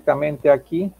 correctamente aquí.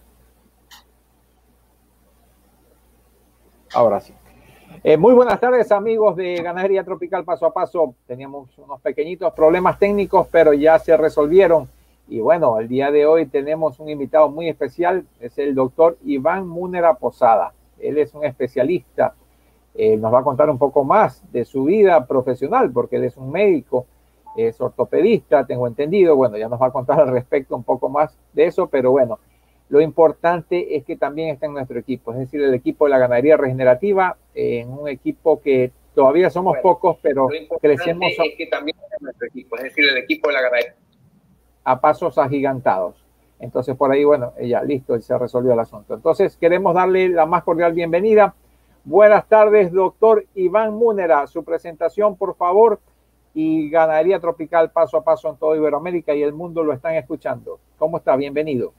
Ahora sí. Muy buenas tardes, amigos de Ganadería Tropical Paso a Paso. Teníamos unos pequeñitos problemas técnicos, pero ya se resolvieron. Y bueno, el día de hoy tenemos un invitado muy especial, es el doctor Iván Múnera Posada. Él es un especialista, nos va a contar un poco más de su vida profesional, porque él es un médico, es ortopedista, tengo entendido. Bueno, ya nos va a contar al respecto un poco más de eso, pero bueno, lo importante es que también está en nuestro equipo, es decir, el equipo de la ganadería regenerativa, en un equipo que todavía somos pocos, pero crecemos. Es que también está en nuestro equipo, es decir, el equipo de la ganadería a pasos agigantados. Entonces, por ahí, bueno, ya listo, se resolvió el asunto. Entonces, queremos darle la más cordial bienvenida. Buenas tardes, doctor Iván Múnera. Su presentación, por favor, y Ganadería Tropical Paso a Paso en toda Iberoamérica y el mundo lo están escuchando. ¿Cómo está? Bienvenido.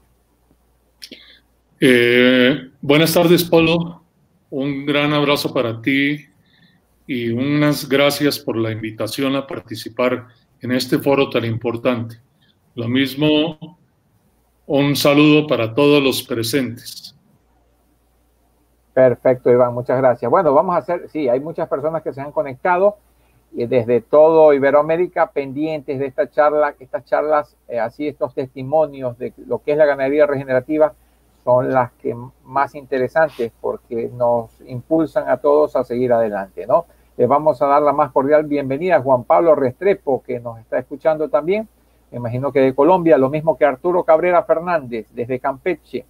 Buenas tardes, Polo. Un gran abrazo para ti y unas gracias por la invitación a participar en este foro tan importante. Lo mismo, un saludo para todos los presentes. Perfecto, Iván, muchas gracias. Bueno, vamos a hacer, sí, hay muchas personas que se han conectado y desde todo Iberoamérica pendientes de esta charla, estas charlas, así estos testimonios de lo que es la ganadería regenerativa son las que más interesantes porque nos impulsan a todos a seguir adelante, ¿no? Les vamos a dar la más cordial bienvenida a Juan Pablo Restrepo, que nos está escuchando también, me imagino que de Colombia, lo mismo que Arturo Cabrera Fernández, desde Campeche,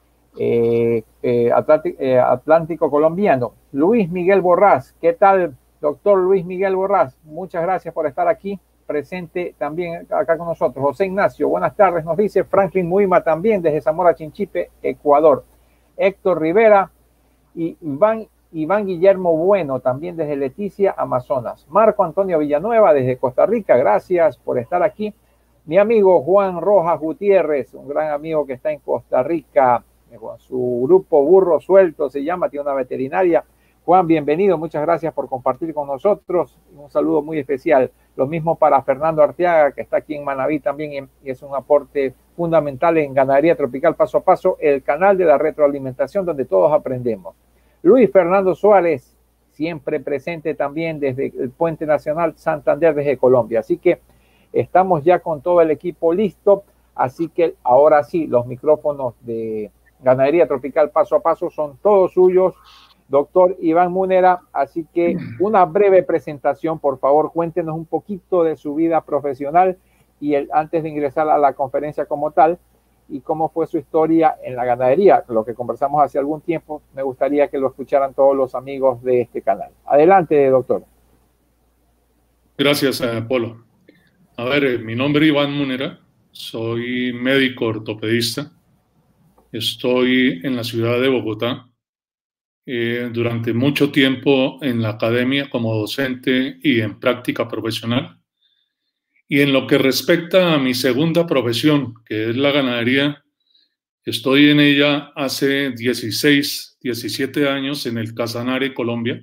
Atlántico colombiano. Luis Miguel Borrás, ¿qué tal, doctor Luis Miguel Borrás? Muchas gracias por estar aquí, presente también acá con nosotros. José Ignacio, buenas tardes, nos dice. Franklin Muima también desde Zamora Chinchipe, Ecuador. Héctor Rivera y Iván Guillermo Bueno también desde Leticia, Amazonas. Marco Antonio Villanueva desde Costa Rica, gracias por estar aquí. Mi amigo Juan Rojas Gutiérrez, un gran amigo que está en Costa Rica, con su grupo Burro Suelto se llama, tiene una veterinaria. Juan, bienvenido, muchas gracias por compartir con nosotros, un saludo muy especial. Lo mismo para Fernando Arteaga, que está aquí en Manabí también, y es un aporte fundamental en Ganadería Tropical Paso a Paso, el canal de la retroalimentación donde todos aprendemos. Luis Fernando Suárez, siempre presente también desde el Puente Nacional Santander, desde Colombia. Así que estamos ya con todo el equipo listo, así que ahora sí, los micrófonos de Ganadería Tropical Paso a Paso son todos suyos, doctor Iván Múnera. Así que una breve presentación, por favor, cuéntenos un poquito de su vida profesional y antes de ingresar a la conferencia como tal, y cómo fue su historia en la ganadería, lo que conversamos hace algún tiempo. Me gustaría que lo escucharan todos los amigos de este canal. Adelante, doctor. Gracias, Polo. A ver, mi nombre es Iván Múnera, soy médico ortopedista. Estoy en la ciudad de Bogotá. Durante mucho tiempo en la academia como docente y en práctica profesional. Y en lo que respecta a mi segunda profesión, que es la ganadería, estoy en ella hace 16, 17 años en el Casanare, Colombia,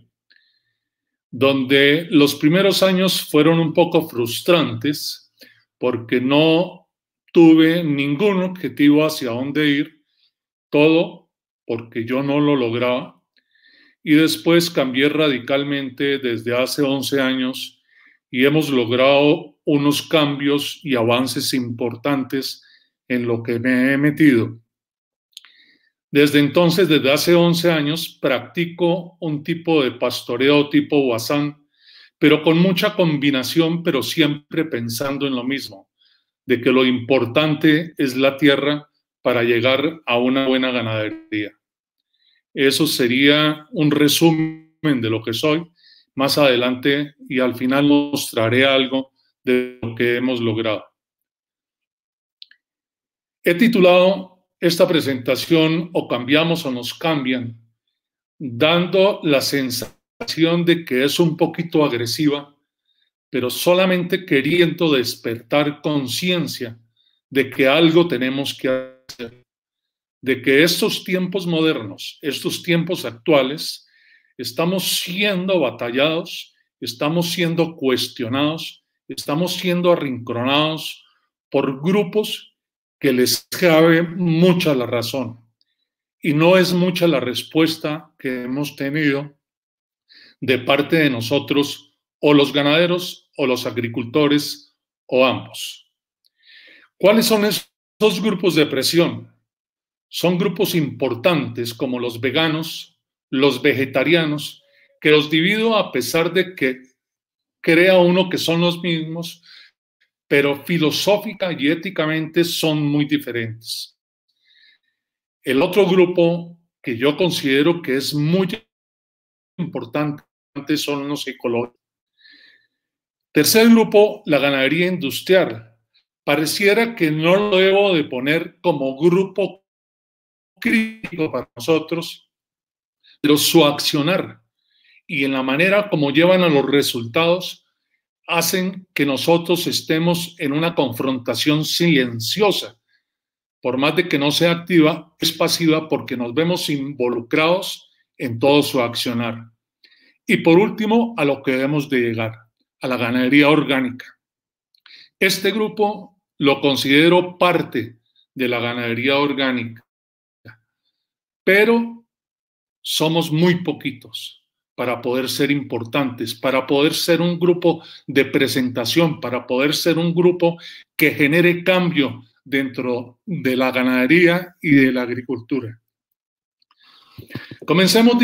donde los primeros años fueron un poco frustrantes porque no tuve ningún objetivo hacia dónde ir, todo porque yo no lo lograba. Y después cambié radicalmente desde hace 11 años y hemos logrado unos cambios y avances importantes en lo que me he metido. Desde entonces, desde hace 11 años, practico un tipo de pastoreo tipo Wazán, pero con mucha combinación, pero siempre pensando en lo mismo, de que lo importante es la tierra para llegar a una buena ganadería. Eso sería un resumen de lo que soy. Más adelante y al final mostraré algo de lo que hemos logrado. He titulado esta presentación "O cambiamos o nos cambian", dando la sensación de que es un poquito agresiva, pero solamente queriendo despertar conciencia de que algo tenemos que hacer, de que estos tiempos modernos, estos tiempos actuales, estamos siendo batallados, estamos siendo cuestionados, estamos siendo arrinconados por grupos que les cabe mucha la razón. Y no es mucha la respuesta que hemos tenido de parte de nosotros, o los ganaderos, o los agricultores, o ambos. ¿Cuáles son esos grupos de presión? Son grupos importantes como los veganos, los vegetarianos, que los divido a pesar de que crea uno que son los mismos, pero filosófica y éticamente son muy diferentes. El otro grupo que yo considero que es muy importante son los ecológicos. Tercer grupo, la ganadería industrial. Pareciera que no lo debo de poner como grupo crítico para nosotros, pero su accionar y en la manera como llevan a los resultados hacen que nosotros estemos en una confrontación silenciosa. Por más de que no sea activa, es pasiva porque nos vemos involucrados en todo su accionar. Y por último, a lo que debemos de llegar, a la ganadería orgánica. Este grupo lo considero parte de la ganadería orgánica, pero somos muy poquitos para poder ser importantes, para poder ser un grupo de presentación, para poder ser un grupo que genere cambio dentro de la ganadería y de la agricultura. Comencemos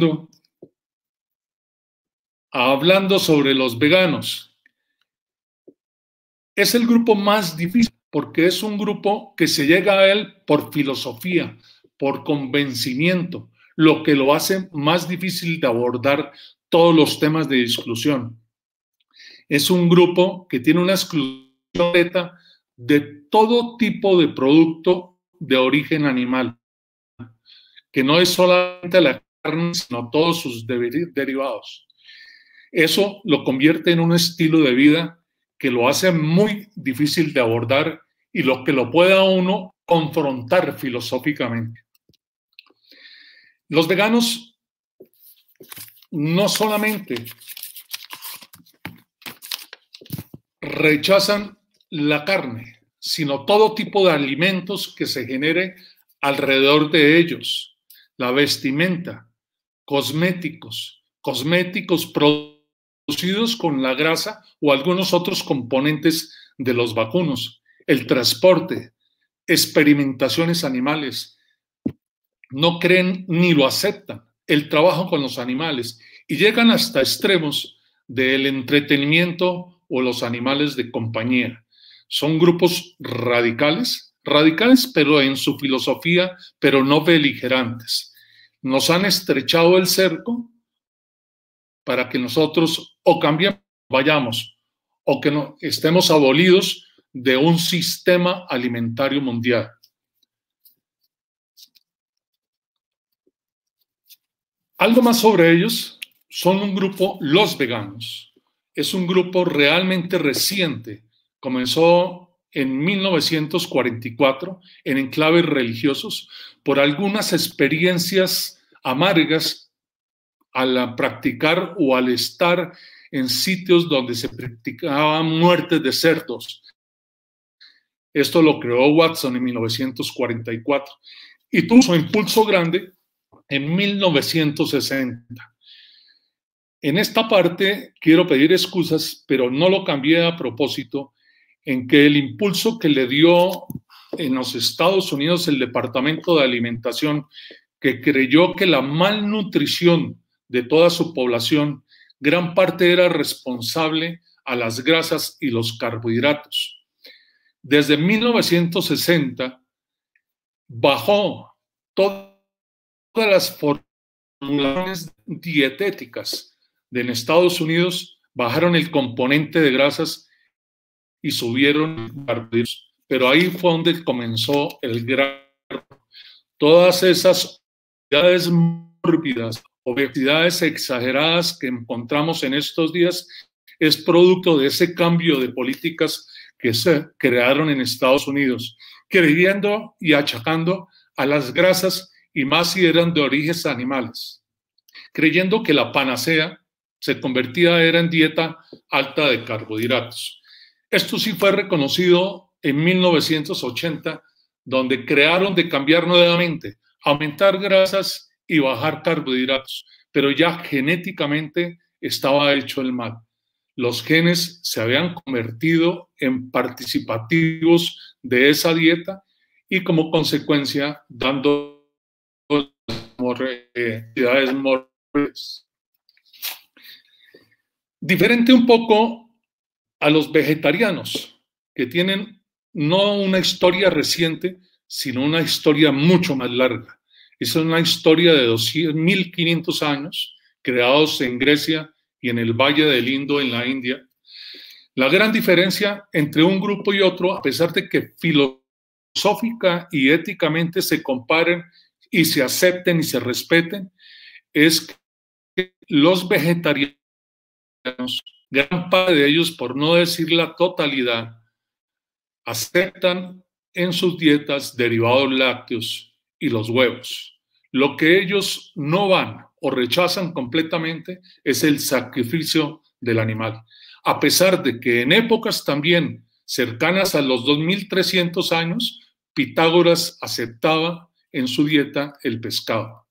hablando sobre los veganos. Es el grupo más difícil porque es un grupo que se llega a él por filosofía, por convencimiento, lo que lo hace más difícil de abordar todos los temas de discusión. Es un grupo que tiene una exclusión de todo tipo de producto de origen animal, que no es solamente la carne, sino todos sus derivados. Eso lo convierte en un estilo de vida que lo hace muy difícil de abordar y lo que lo pueda uno confrontar filosóficamente. Los veganos no solamente rechazan la carne, sino todo tipo de alimentos que se genere alrededor de ellos, la vestimenta, cosméticos producidos con la grasa o algunos otros componentes de los vacunos, el transporte, experimentaciones animales. No creen ni lo aceptan, el trabajo con los animales, y llegan hasta extremos del entretenimiento o los animales de compañía. Son grupos radicales pero en su filosofía, pero no beligerantes. Nos han estrechado el cerco para que nosotros o cambiemos, vayamos, o que no, estemos abolidos de un sistema alimentario mundial. Algo más sobre ellos, son un grupo, los veganos. Es un grupo realmente reciente. Comenzó en 1944 en enclaves religiosos por algunas experiencias amargas al practicar o al estar en sitios donde se practicaban muertes de cerdos. Esto lo creó Watson en 1944 y tuvo su impulso grande en 1960. En esta parte quiero pedir excusas, pero no lo cambié a propósito, en que el impulso que le dio en los Estados Unidos el Departamento de Alimentación, que creyó que la malnutrición de toda su población, gran parte era responsable a las grasas y los carbohidratos. Desde 1960 bajó todas las formulaciones dietéticas en Estados Unidos, bajaron el componente de grasas y subieron carbohidratos. Pero ahí fue donde comenzó el gran... Todas esas obesidades mórbidas, obesidades exageradas que encontramos en estos días, es producto de ese cambio de políticas que se crearon en Estados Unidos, creyendo y achacando a las grasas, y más si eran de orígenes animales, creyendo que la panacea se convertía era en dieta alta de carbohidratos. Esto sí fue reconocido en 1980, donde crearon de cambiar nuevamente, aumentar grasas y bajar carbohidratos, pero ya genéticamente estaba hecho el mal. Los genes se habían convertido en participativos de esa dieta y como consecuencia dando mortalidades mortales. Diferente un poco a los vegetarianos, que tienen no una historia reciente, sino una historia mucho más larga. Es una historia de 1500 años, creados en Grecia y en el Valle del Indo, en la India. La gran diferencia entre un grupo y otro, a pesar de que filosófica y éticamente se comparen y se acepten y se respeten, es que los vegetarianos, gran parte de ellos, por no decir la totalidad, aceptan en sus dietas derivados lácteos y los huevos. Lo que ellos no van o rechazan completamente es el sacrificio del animal, a pesar de que en épocas también cercanas a los 2300 años, Pitágoras aceptaba en su dieta el pescado.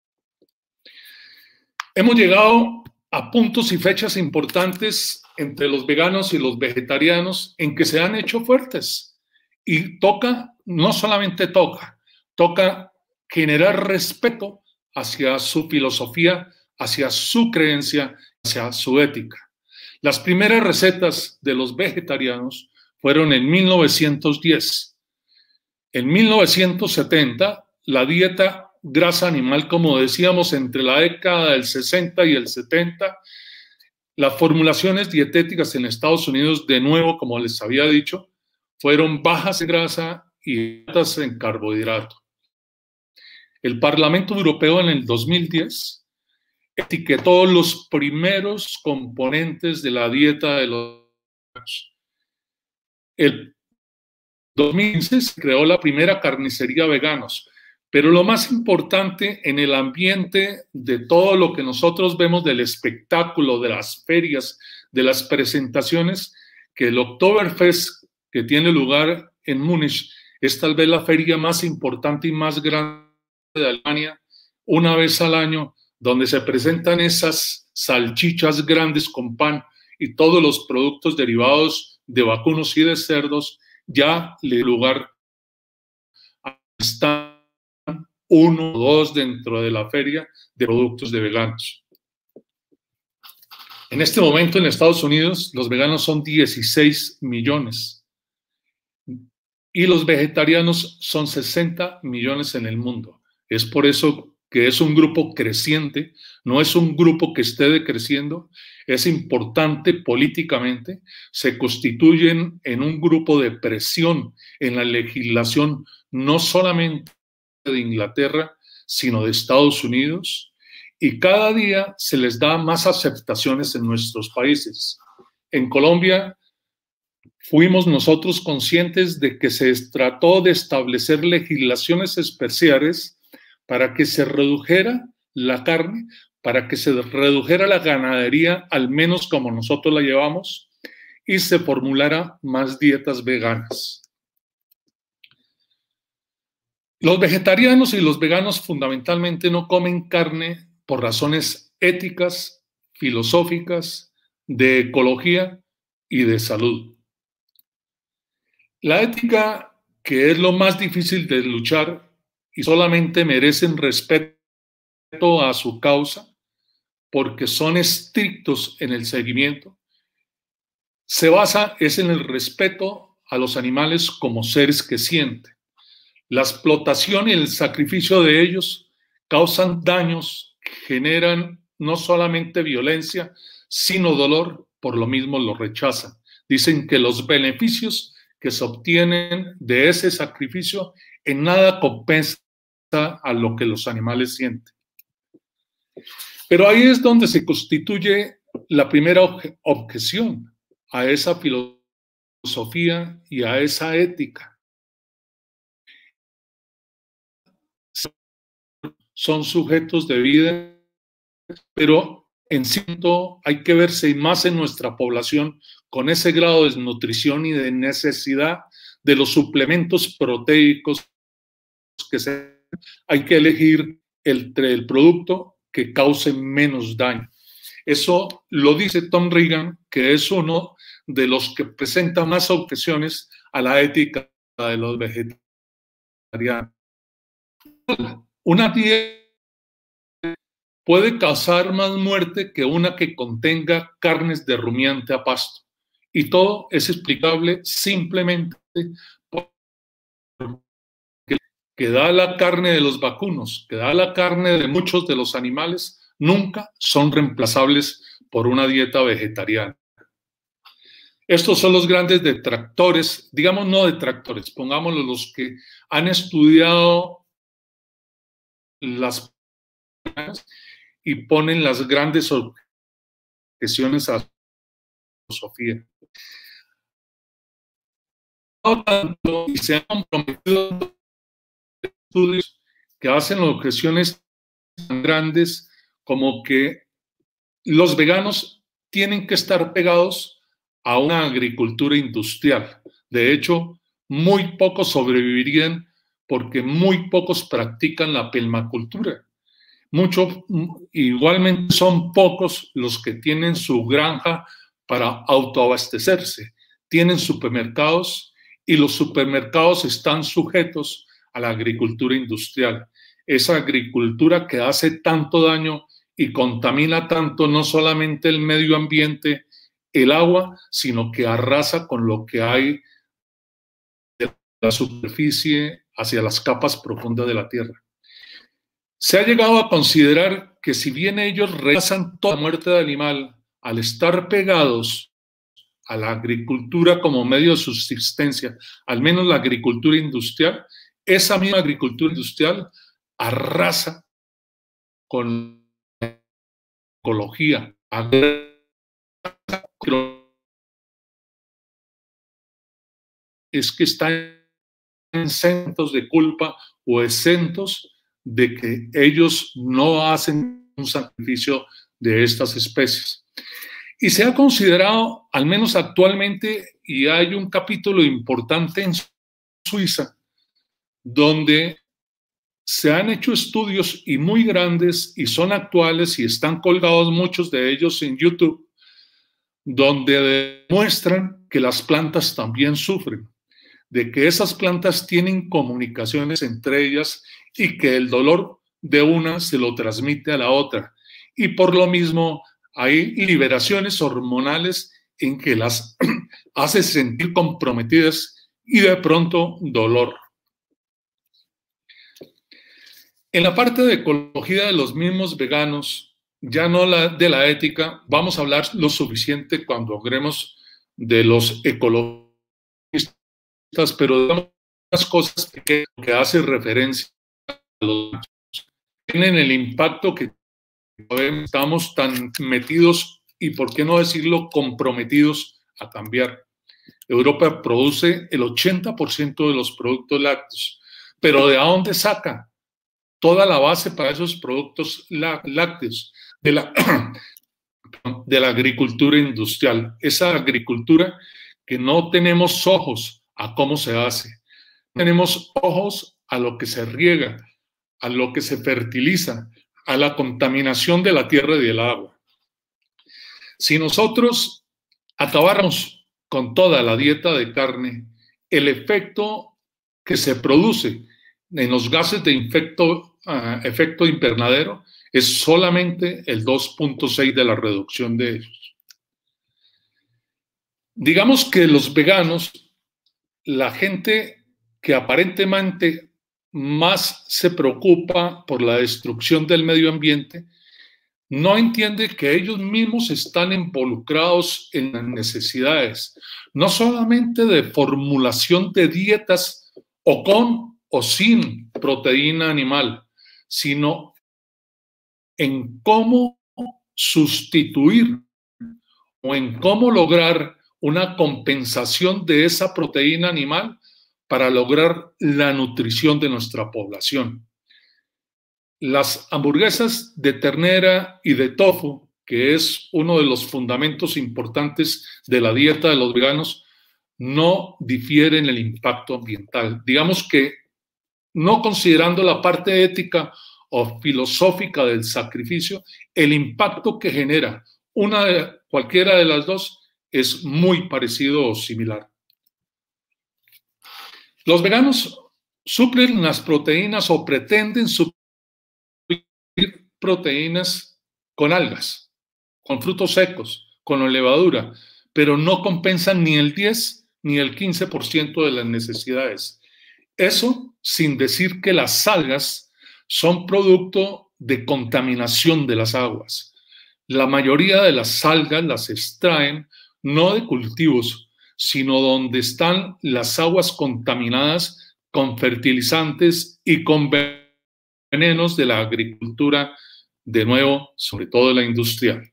Hemos llegado a puntos y fechas importantes entre los veganos y los vegetarianos en que se han hecho fuertes. Y no solamente toca generar respeto hacia su filosofía, hacia su creencia, hacia su ética. Las primeras recetas de los vegetarianos fueron en 1910. En 1970, la dieta grasa animal, como decíamos, entre la década del 60 y el 70, las formulaciones dietéticas en Estados Unidos, de nuevo, como les había dicho, fueron bajas en grasa y altas en carbohidrato. El Parlamento Europeo en el 2010 etiquetó los primeros componentes de la dieta de los veganos. El 2015 se creó la primera carnicería veganos, pero lo más importante en el ambiente de todo lo que nosotros vemos del espectáculo, de las ferias, de las presentaciones, que el Oktoberfest que tiene lugar en Múnich es tal vez la feria más importante y más grande de Alemania, una vez al año, donde se presentan esas salchichas grandes con pan y todos los productos derivados de vacunos y de cerdos, ya le lugar a están uno o dos dentro de la feria de productos de veganos. En este momento en Estados Unidos los veganos son 16 millones y los vegetarianos son 60 millones en el mundo. Es por eso que es un grupo creciente, no es un grupo que esté decreciendo, es importante políticamente, se constituyen en un grupo de presión en la legislación, no solamente de Inglaterra, sino de Estados Unidos, y cada día se les da más aceptaciones en nuestros países. En Colombia fuimos nosotros conscientes de que se trató de establecer legislaciones especiales para que se redujera la carne, para que se redujera la ganadería, al menos como nosotros la llevamos, y se formulara más dietas veganas. Los vegetarianos y los veganos fundamentalmente no comen carne por razones éticas, filosóficas, de ecología y de salud. La ética, que es lo más difícil de luchar y solamente merecen respeto a su causa porque son estrictos en el seguimiento, se basa en el respeto a los animales como seres que sienten. La explotación y el sacrificio de ellos causan daños, generan no solamente violencia, sino dolor, por lo mismo lo rechazan. Dicen que los beneficios que se obtienen de ese sacrificio en nada compensa a lo que los animales sienten. Pero ahí es donde se constituye la primera objeción a esa filosofía y a esa ética. Son sujetos de vida, pero en cierto hay que verse más en nuestra población con ese grado de desnutrición y de necesidad de los suplementos proteicos hay que elegir el producto que cause menos daño. Eso lo dice Tom Regan, que es uno de los que presenta más objeciones a la ética de los vegetarianos. Una dieta puede causar más muerte que una que contenga carnes de rumiante a pasto. Y todo es explicable simplemente porque que da la carne de los vacunos, que da la carne de muchos de los animales, nunca son reemplazables por una dieta vegetariana. Estos son los grandes detractores, digamos no detractores, pongámoslo los que han estudiado las y ponen las grandes objeciones a la filosofía. Y se han comprometido estudios que hacen objeciones tan grandes como que los veganos tienen que estar pegados a una agricultura industrial. De hecho, muy pocos sobrevivirían porque muy pocos practican la permacultura. Igualmente son pocos los que tienen su granja para autoabastecerse. Tienen supermercados y los supermercados están sujetos a la agricultura industrial. Esa agricultura que hace tanto daño y contamina tanto no solamente el medio ambiente, el agua, sino que arrasa con lo que hay de la superficie hacia las capas profundas de la tierra. Se ha llegado a considerar que si bien ellos rechazan toda muerte de animal, al estar pegados a la agricultura como medio de subsistencia, al menos la agricultura industrial, esa misma agricultura industrial arrasa con la ecología, es que están exentos de culpa o exentos de que ellos no hacen un sacrificio de estas especies. Y se ha considerado, al menos actualmente, y hay un capítulo importante en Suiza, donde se han hecho estudios y muy grandes y son actuales y están colgados muchos de ellos en YouTube, donde demuestran que las plantas también sufren, de que esas plantas tienen comunicaciones entre ellas y que el dolor de una se lo transmite a la otra. Y por lo mismo hay liberaciones hormonales en que las hace sentir comprometidas y de pronto dolor. En la parte de ecología de los mismos veganos, ya no de la ética, vamos a hablar lo suficiente cuando hablemos de los ecologistas, pero digamos las cosas que hace referencia a los tienen el impacto que estamos tan metidos y, por qué no decirlo, comprometidos a cambiar. Europa produce el 80% de los productos lácteos, pero ¿de dónde saca toda la base para esos productos lácteos? De la agricultura industrial, esa agricultura que no tenemos ojos a cómo se hace, tenemos ojos a lo que se riega, a lo que se fertiliza, a la contaminación de la tierra y del agua. Si nosotros acabáramos con toda la dieta de carne, el efecto que se produce en los gases de efecto invernadero es solamente el 2.6 de la reducción de ellos. Digamos que los veganos, la gente que aparentemente más se preocupa por la destrucción del medio ambiente, no entiende que ellos mismos están involucrados en las necesidades, no solamente de formulación de dietas o con o sin proteína animal, sino en cómo sustituir o en cómo lograr una compensación de esa proteína animal para lograr la nutrición de nuestra población. Las hamburguesas de ternera y de tofu, que es uno de los fundamentos importantes de la dieta de los veganos, no difiere en el impacto ambiental. Digamos que no considerando la parte ética o filosófica del sacrificio, el impacto que genera cualquiera de las dos es muy parecido o similar. Los veganos suplen las proteínas o pretenden suplir proteínas con algas, con frutos secos, con levadura, pero no compensan ni el 10 ni el 15% de las necesidades. Eso sin decir que las algas son producto de contaminación de las aguas. La mayoría de las algas las extraen no de cultivos, sino donde están las aguas contaminadas con fertilizantes y con venenos de la agricultura, de nuevo, sobre todo de la industrial.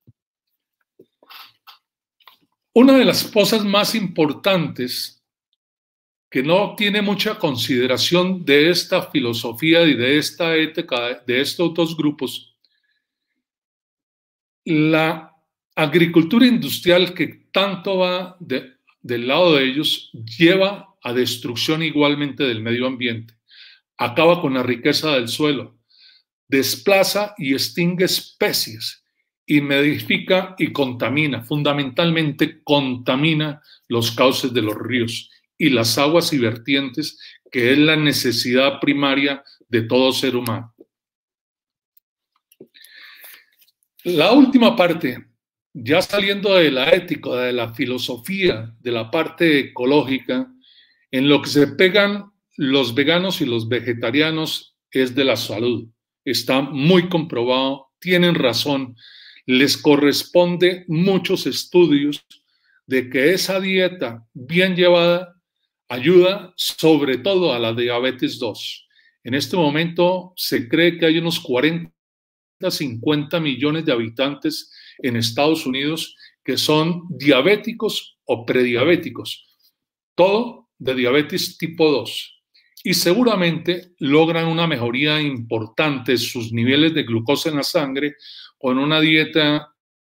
Una de las cosas más importantes que no tiene mucha consideración de esta filosofía y de esta ética de estos dos grupos, la agricultura industrial que tanto va del lado de ellos lleva a destrucción igualmente del medio ambiente, acaba con la riqueza del suelo, desplaza y extingue especies y modifica y contamina, fundamentalmente contamina los cauces de los ríos y las aguas y vertientes, que es la necesidad primaria de todo ser humano. La última parte, ya saliendo de la ética, de la filosofía, de la parte ecológica, en lo que se pegan los veganos y los vegetarianos es de la salud. Está muy comprobado, tienen razón, les corresponde muchos estudios de que esa dieta bien llevada ayuda sobre todo a la diabetes 2. En este momento se cree que hay unos 40-50 millones de habitantes en Estados Unidos que son diabéticos o prediabéticos, todo de diabetes tipo 2. Y seguramente logran una mejoría importante de sus niveles de glucosa en la sangre con una dieta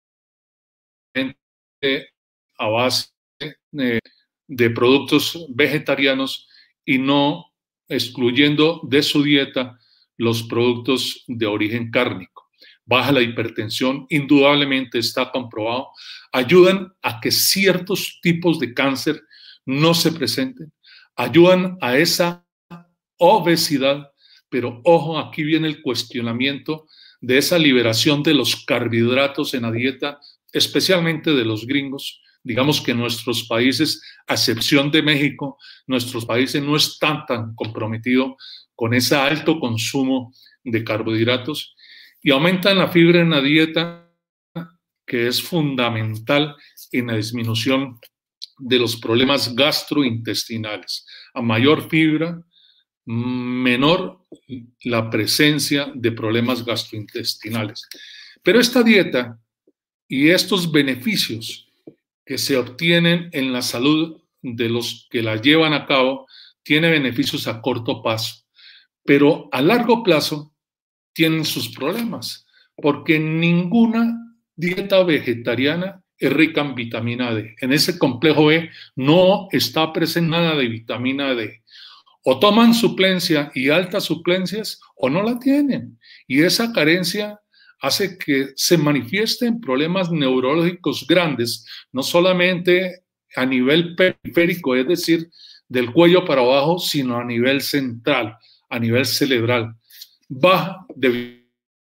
a base de productos vegetarianos y no excluyendo de su dieta los productos de origen cárnico. Baja la hipertensión, indudablemente está comprobado. Ayudan a que ciertos tipos de cáncer no se presenten. Ayudan a esa obesidad, pero ojo, aquí viene el cuestionamiento de esa liberación de los carbohidratos en la dieta, especialmente de los gringos. Digamos que nuestros países, a excepción de México, nuestros países no están tan comprometidos con ese alto consumo de carbohidratos y aumentan la fibra en la dieta, que es fundamental en la disminución de los problemas gastrointestinales. A mayor fibra, menor la presencia de problemas gastrointestinales. Pero esta dieta y estos beneficios que se obtienen en la salud de los que la llevan a cabo tiene beneficios a corto plazo, pero a largo plazo tienen sus problemas, porque ninguna dieta vegetariana es rica en vitamina D. En ese complejo B no está presente nada de vitamina D. O toman suplencia y altas suplencias o no la tienen. Y esa carencia hace que se manifiesten problemas neurológicos grandes, no solamente a nivel periférico, es decir, del cuello para abajo, sino a nivel central, a nivel cerebral. Baja de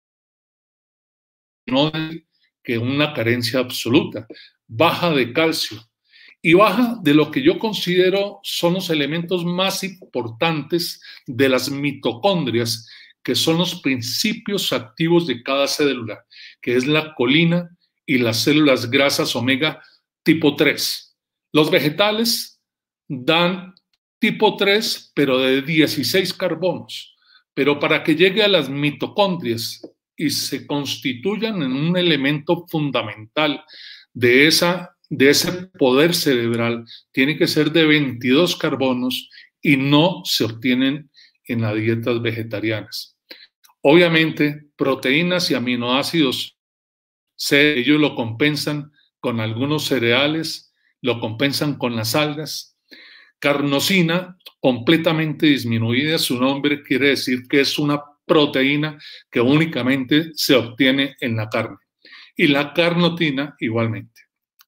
no que una carencia absoluta, baja de calcio y baja de lo que yo considero son los elementos más importantes de las mitocondrias, que son los principios activos de cada célula, que es la colina y las células grasas omega tipo 3. Los vegetales dan tipo 3, pero de 16 carbonos. Pero para que llegue a las mitocondrias y se constituyan en un elemento fundamental de ese poder cerebral, tiene que ser de 22 carbonos y no se obtienen en las dietas vegetarianas. Obviamente, proteínas y aminoácidos, ellos lo compensan con algunos cereales, lo compensan con las algas. Carnosina, completamente disminuida, su nombre quiere decir que es una proteína que únicamente se obtiene en la carne. Y la carnotina igualmente.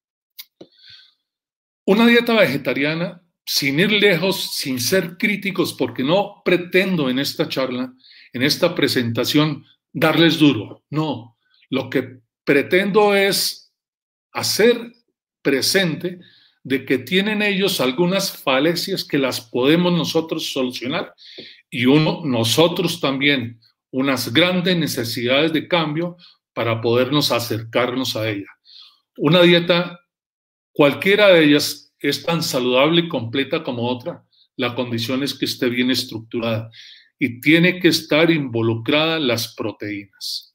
Una dieta vegetariana, sin ir lejos, sin ser críticos, porque no pretendo en esta charla, en esta presentación, darles duro. No, lo que pretendo es hacer presente de que tienen ellos algunas falencias que las podemos nosotros solucionar y nosotros también unas grandes necesidades de cambio para podernos acercarnos a ella. Una dieta, cualquiera de ellas, es tan saludable y completa como otra. La condición es que esté bien estructurada y tiene que estar involucrada las proteínas.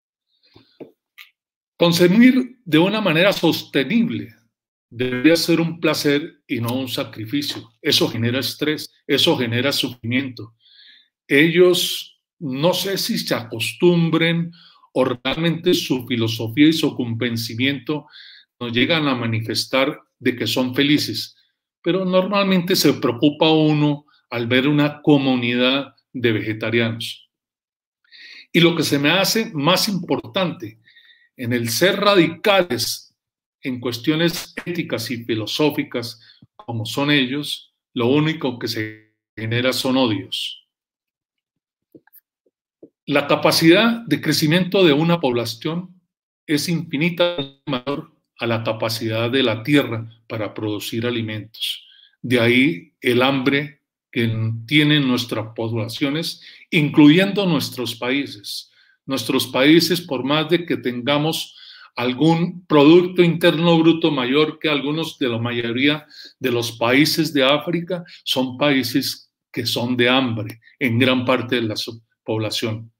Consumir de una manera sostenible debería ser un placer y no un sacrificio. Eso genera estrés, eso genera sufrimiento. Ellos no sé si se acostumbren o realmente su filosofía y su convencimiento nos llegan a manifestar de que son felices, pero normalmente se preocupa uno al ver una comunidad de vegetarianos. Y lo que se me hace más importante, en el ser radicales en cuestiones éticas y filosóficas como son ellos, lo único que se genera son odios. La capacidad de crecimiento de una población es infinitamente mayor a la capacidad de la tierra para producir alimentos. De ahí el hambre que tienen nuestras poblaciones, incluyendo nuestros países. Nuestros países, por más de que tengamos algún Producto Interno Bruto mayor que algunos de la mayoría de los países de África, son países que son de hambre en gran parte de la población.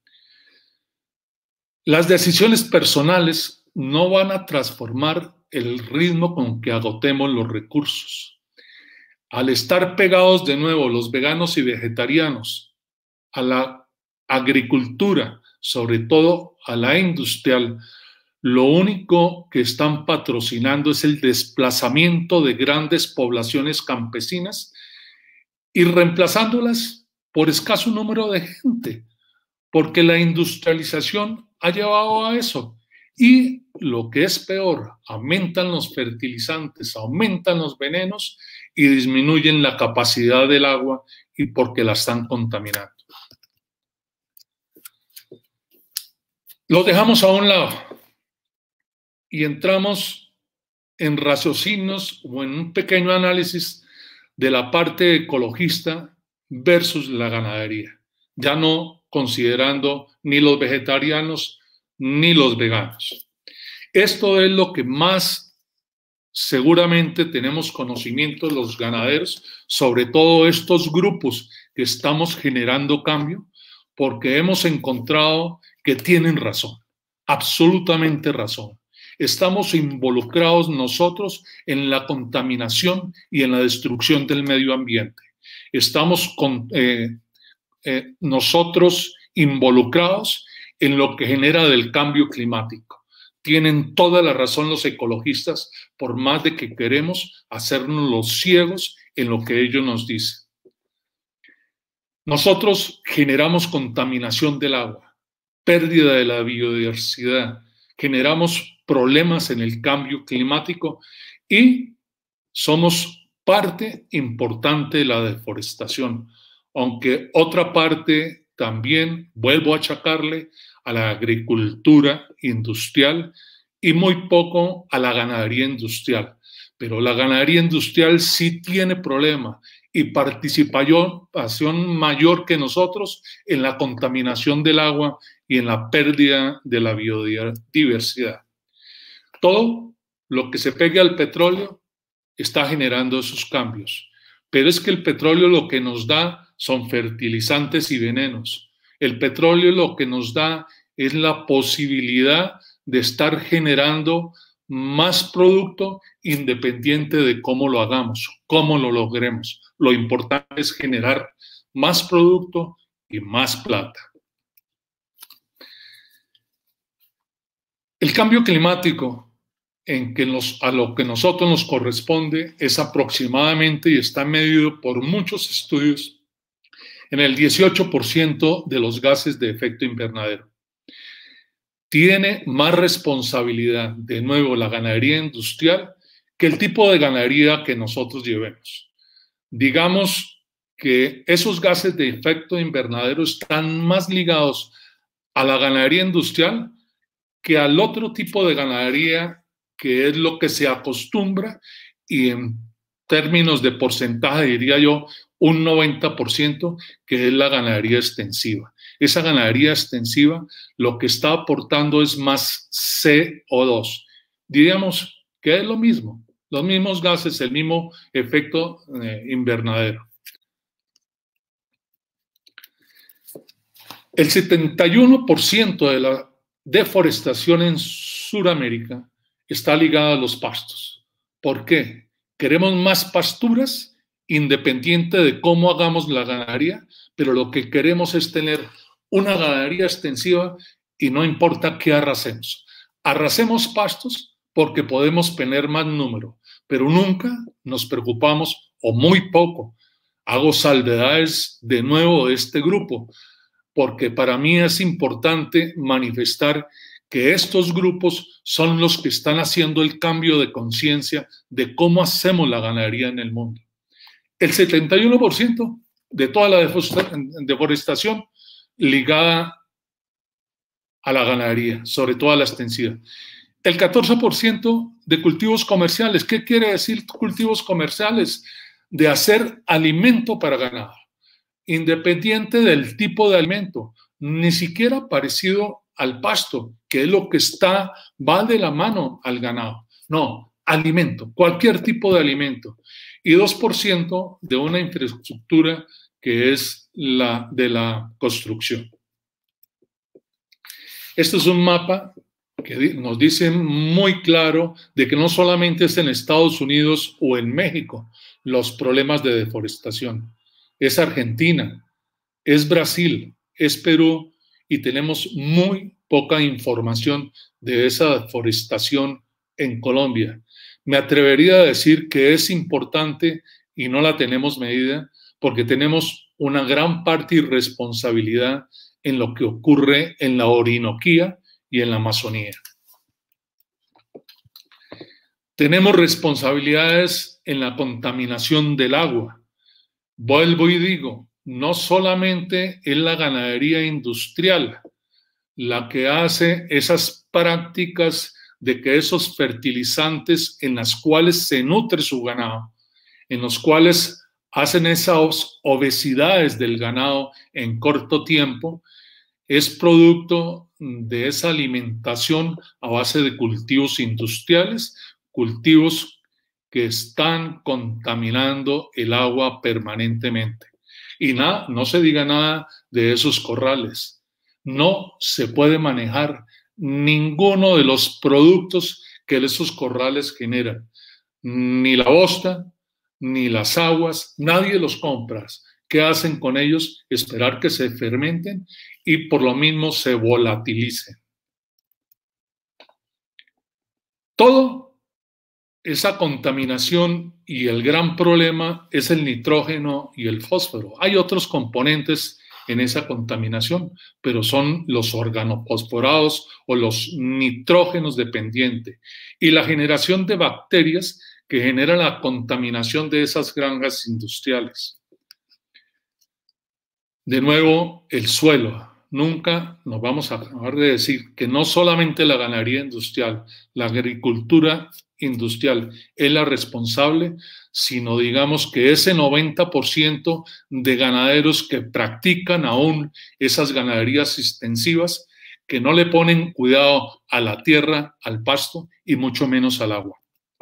Las decisiones personales no van a transformar el ritmo con que agotemos los recursos. Al estar pegados de nuevo los veganos y vegetarianos a la agricultura, sobre todo a la industrial, lo único que están patrocinando es el desplazamiento de grandes poblaciones campesinas y reemplazándolas por escaso número de gente, porque la industrialización ha llevado a eso. Y lo que es peor, aumentan los fertilizantes, aumentan los venenos y disminuyen la capacidad del agua y porque la están contaminando. Lo dejamos a un lado y entramos en raciocinios o en un pequeño análisis de la parte ecologista versus la ganadería, ya no considerando ni los vegetarianos ni los veganos. Esto es lo que más seguramente tenemos conocimiento los ganaderos, sobre todo estos grupos que estamos generando cambio, porque hemos encontrado que tienen razón, absolutamente razón. Estamos involucrados nosotros en la contaminación y en la destrucción del medio ambiente. Estamos nosotros involucrados en lo que genera del cambio climático. Tienen toda la razón los ecologistas, por más de que queremos hacernos los ciegos en lo que ellos nos dicen. Nosotros generamos contaminación del agua, pérdida de la biodiversidad, generamos problemas en el cambio climático y somos parte importante de la deforestación, aunque otra parte también vuelvo a achacarle a la agricultura industrial y muy poco a la ganadería industrial. Pero la ganadería industrial sí tiene problema y participación mayor que nosotros en la contaminación del agua y en la pérdida de la biodiversidad. Todo lo que se pegue al petróleo está generando esos cambios. Pero es que el petróleo lo que nos da son fertilizantes y venenos. El petróleo lo que nos da es la posibilidad de estar generando más producto independiente de cómo lo hagamos, cómo lo logremos. Lo importante es generar más producto y más plata. El cambio climático en que a lo que nosotros nos corresponde es aproximadamente, y está medido por muchos estudios, en el 18% de los gases de efecto invernadero. Tiene más responsabilidad, de nuevo, la ganadería industrial que el tipo de ganadería que nosotros llevemos. Digamos que esos gases de efecto invernadero están más ligados a la ganadería industrial que al otro tipo de ganadería, que es lo que se acostumbra, y en términos de porcentaje diría yo un 90%, que es la ganadería extensiva. Esa ganadería extensiva lo que está aportando es más CO2. Diríamos que es lo mismo, los mismos gases, el mismo efecto invernadero. El 71% de la deforestación en Sudamérica está ligada a los pastos. ¿Por qué? Queremos más pasturas independiente de cómo hagamos la ganadería, pero lo que queremos es tener una ganadería extensiva y no importa qué arrasemos. Arrasemos pastos porque podemos tener más número, pero nunca nos preocupamos, o muy poco. Hago salvedades de nuevo de este grupo, porque para mí es importante manifestar que estos grupos son los que están haciendo el cambio de conciencia de cómo hacemos la ganadería en el mundo. El 71% de toda la deforestación ligada a la ganadería, sobre todo a la extensiva. El 14% de cultivos comerciales. ¿Qué quiere decir cultivos comerciales? De hacer alimento para ganado, independiente del tipo de alimento, ni siquiera parecido al pasto, que es lo que va de la mano al ganado. No, alimento, cualquier tipo de alimento. Y 2% de una infraestructura que es la de la construcción. Este es un mapa que nos dice muy claro de que no solamente es en Estados Unidos o en México los problemas de deforestación. Es Argentina, es Brasil, es Perú, y tenemos muy poca información de esa deforestación en Colombia. Me atrevería a decir que es importante y no la tenemos medida porque tenemos una gran parte y responsabilidad en lo que ocurre en la Orinoquía y en la Amazonía. Tenemos responsabilidades en la contaminación del agua. Vuelvo y digo, no solamente es la ganadería industrial la que hace esas prácticas de que esos fertilizantes en las cuales se nutre su ganado, en los cuales hacen esas obesidades del ganado en corto tiempo, es producto de esa alimentación a base de cultivos industriales, cultivos que están contaminando el agua permanentemente. Y no se diga nada de esos corrales. No se puede manejar ninguno de los productos que esos corrales generan. Ni la bosta, ni las aguas, nadie los compra. ¿Qué hacen con ellos? Esperar que se fermenten y por lo mismo se volatilicen. Todo esa contaminación, y el gran problema es el nitrógeno y el fósforo. Hay otros componentes en esa contaminación, pero son los organofosforados o los nitrógenos dependientes y la generación de bacterias que generan la contaminación de esas granjas industriales. De nuevo, el suelo. Nunca nos vamos a acabar de decir que no solamente la ganadería industrial, la agricultura industrial es la responsable, sino digamos que ese 90% de ganaderos que practican aún esas ganaderías extensivas, que no le ponen cuidado a la tierra, al pasto y mucho menos al agua.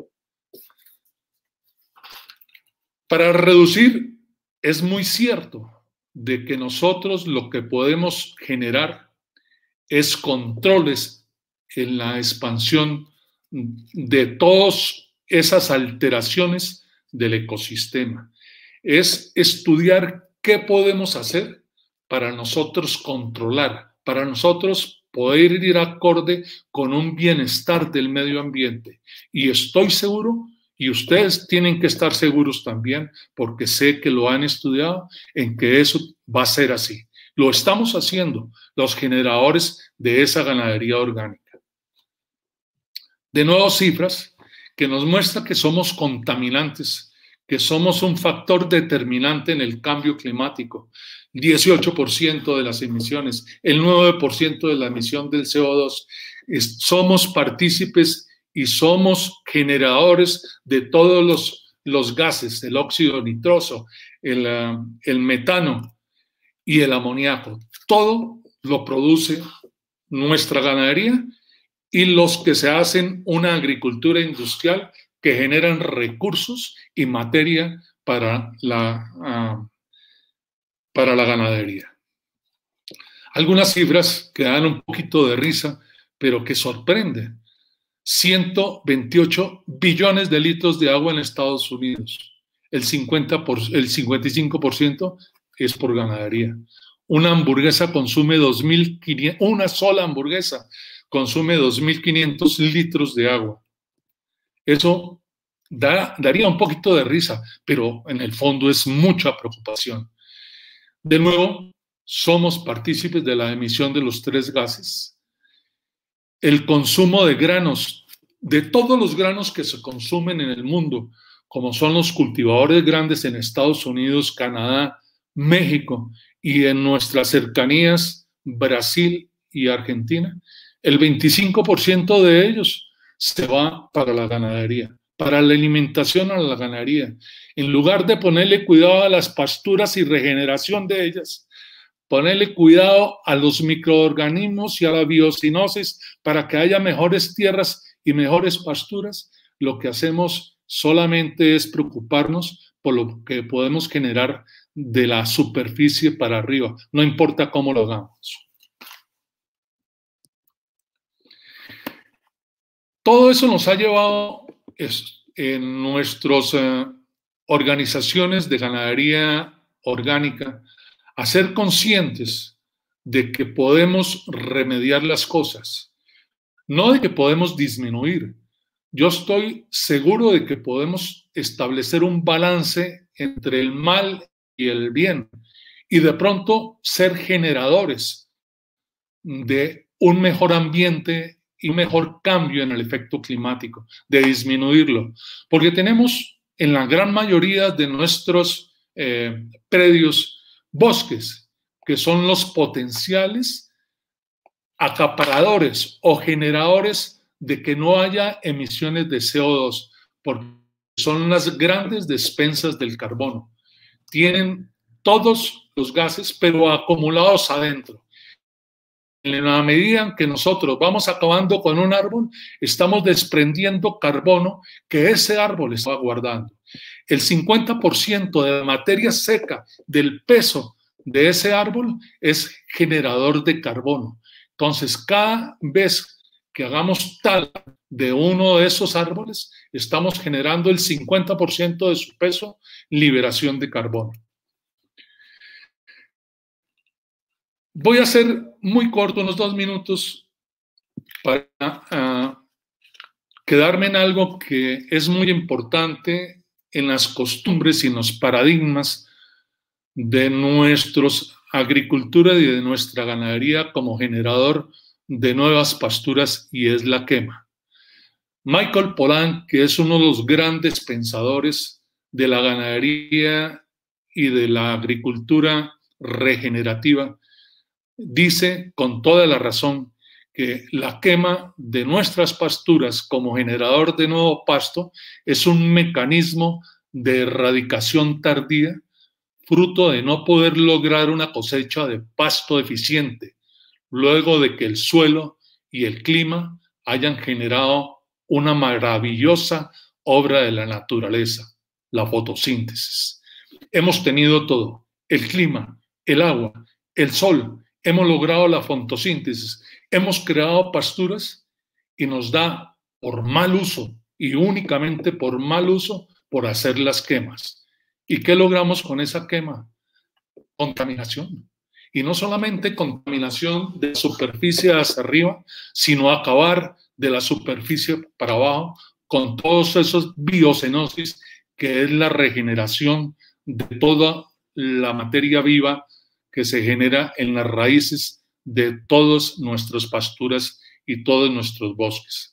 Para reducir, es muy cierto de que nosotros lo que podemos generar es controles en la expansión de todas esas alteraciones del ecosistema. Es estudiar qué podemos hacer para nosotros controlar, para nosotros poder ir acorde con un bienestar del medio ambiente. Y estoy seguro, y ustedes tienen que estar seguros también, porque sé que lo han estudiado, en que eso va a ser así. Lo estamos haciendo los generadores de esa ganadería orgánica. De nuevo, cifras que nos muestran que somos contaminantes, que somos un factor determinante en el cambio climático. 18% de las emisiones, el 9% de la emisión del CO2. Somos partícipes y somos generadores de todos los gases, el óxido nitroso, el metano y el amoníaco. Todo lo produce nuestra ganadería y los que se hacen una agricultura industrial que generan recursos y materia para la ganadería. Algunas cifras que dan un poquito de risa, pero que sorprenden. 128 billones de litros de agua en Estados Unidos. El 55% es por ganadería. Una hamburguesa consume 2.500, una sola hamburguesa consume 2.500 litros de agua. Eso daría un poquito de risa, pero en el fondo es mucha preocupación. De nuevo, somos partícipes de la emisión de los 3 gases. El consumo de granos, de todos los granos que se consumen en el mundo, como son los cultivadores grandes en Estados Unidos, Canadá, México y en nuestras cercanías, Brasil y Argentina, el 25% de ellos se va para la ganadería, para la alimentación a la ganadería. En lugar de ponerle cuidado a las pasturas y regeneración de ellas, ponerle cuidado a los microorganismos y a la biocinosis para que haya mejores tierras y mejores pasturas, lo que hacemos solamente es preocuparnos por lo que podemos generar de la superficie para arriba, no importa cómo lo hagamos. Todo eso nos ha llevado en nuestras organizaciones de ganadería orgánica a ser conscientes de que podemos remediar las cosas, no de que podemos disminuir. Yo estoy seguro de que podemos establecer un balance entre el mal y el bien y de pronto ser generadores de un mejor ambiente y un mejor cambio en el efecto climático, de disminuirlo. Porque tenemos en la gran mayoría de nuestros predios bosques, que son los potenciales acaparadores o generadores de que no haya emisiones de CO2, porque son las grandes despensas del carbono. Tienen todos los gases, pero acumulados adentro. En la medida en que nosotros vamos acabando con un árbol, estamos desprendiendo carbono que ese árbol está guardando. El 50% de la materia seca del peso de ese árbol es generador de carbono. Entonces, cada vez que hagamos tala de uno de esos árboles, estamos generando el 50% de su peso, liberación de carbono. Voy a ser muy corto, unos 2 minutos, para quedarme en algo que es muy importante en las costumbres y en los paradigmas de nuestra agricultura y de nuestra ganadería como generador de nuevas pasturas, y es la quema. Michael Pollan, que es uno de los grandes pensadores de la ganadería y de la agricultura regenerativa, dice con toda la razón que la quema de nuestras pasturas como generador de nuevo pasto es un mecanismo de erradicación tardía, fruto de no poder lograr una cosecha de pasto eficiente, luego de que el suelo y el clima hayan generado una maravillosa obra de la naturaleza, la fotosíntesis. Hemos tenido todo: el clima, el agua, el sol. Hemos logrado la fotosíntesis, hemos creado pasturas y nos da por mal uso, y únicamente por mal uso, por hacer las quemas. ¿Y qué logramos con esa quema? Contaminación. Y no solamente contaminación de superficie hacia arriba, sino acabar de la superficie para abajo con todos esos biocenosis, que es la regeneración de toda la materia viva que se genera en las raíces de todas nuestras pasturas y todos nuestros bosques.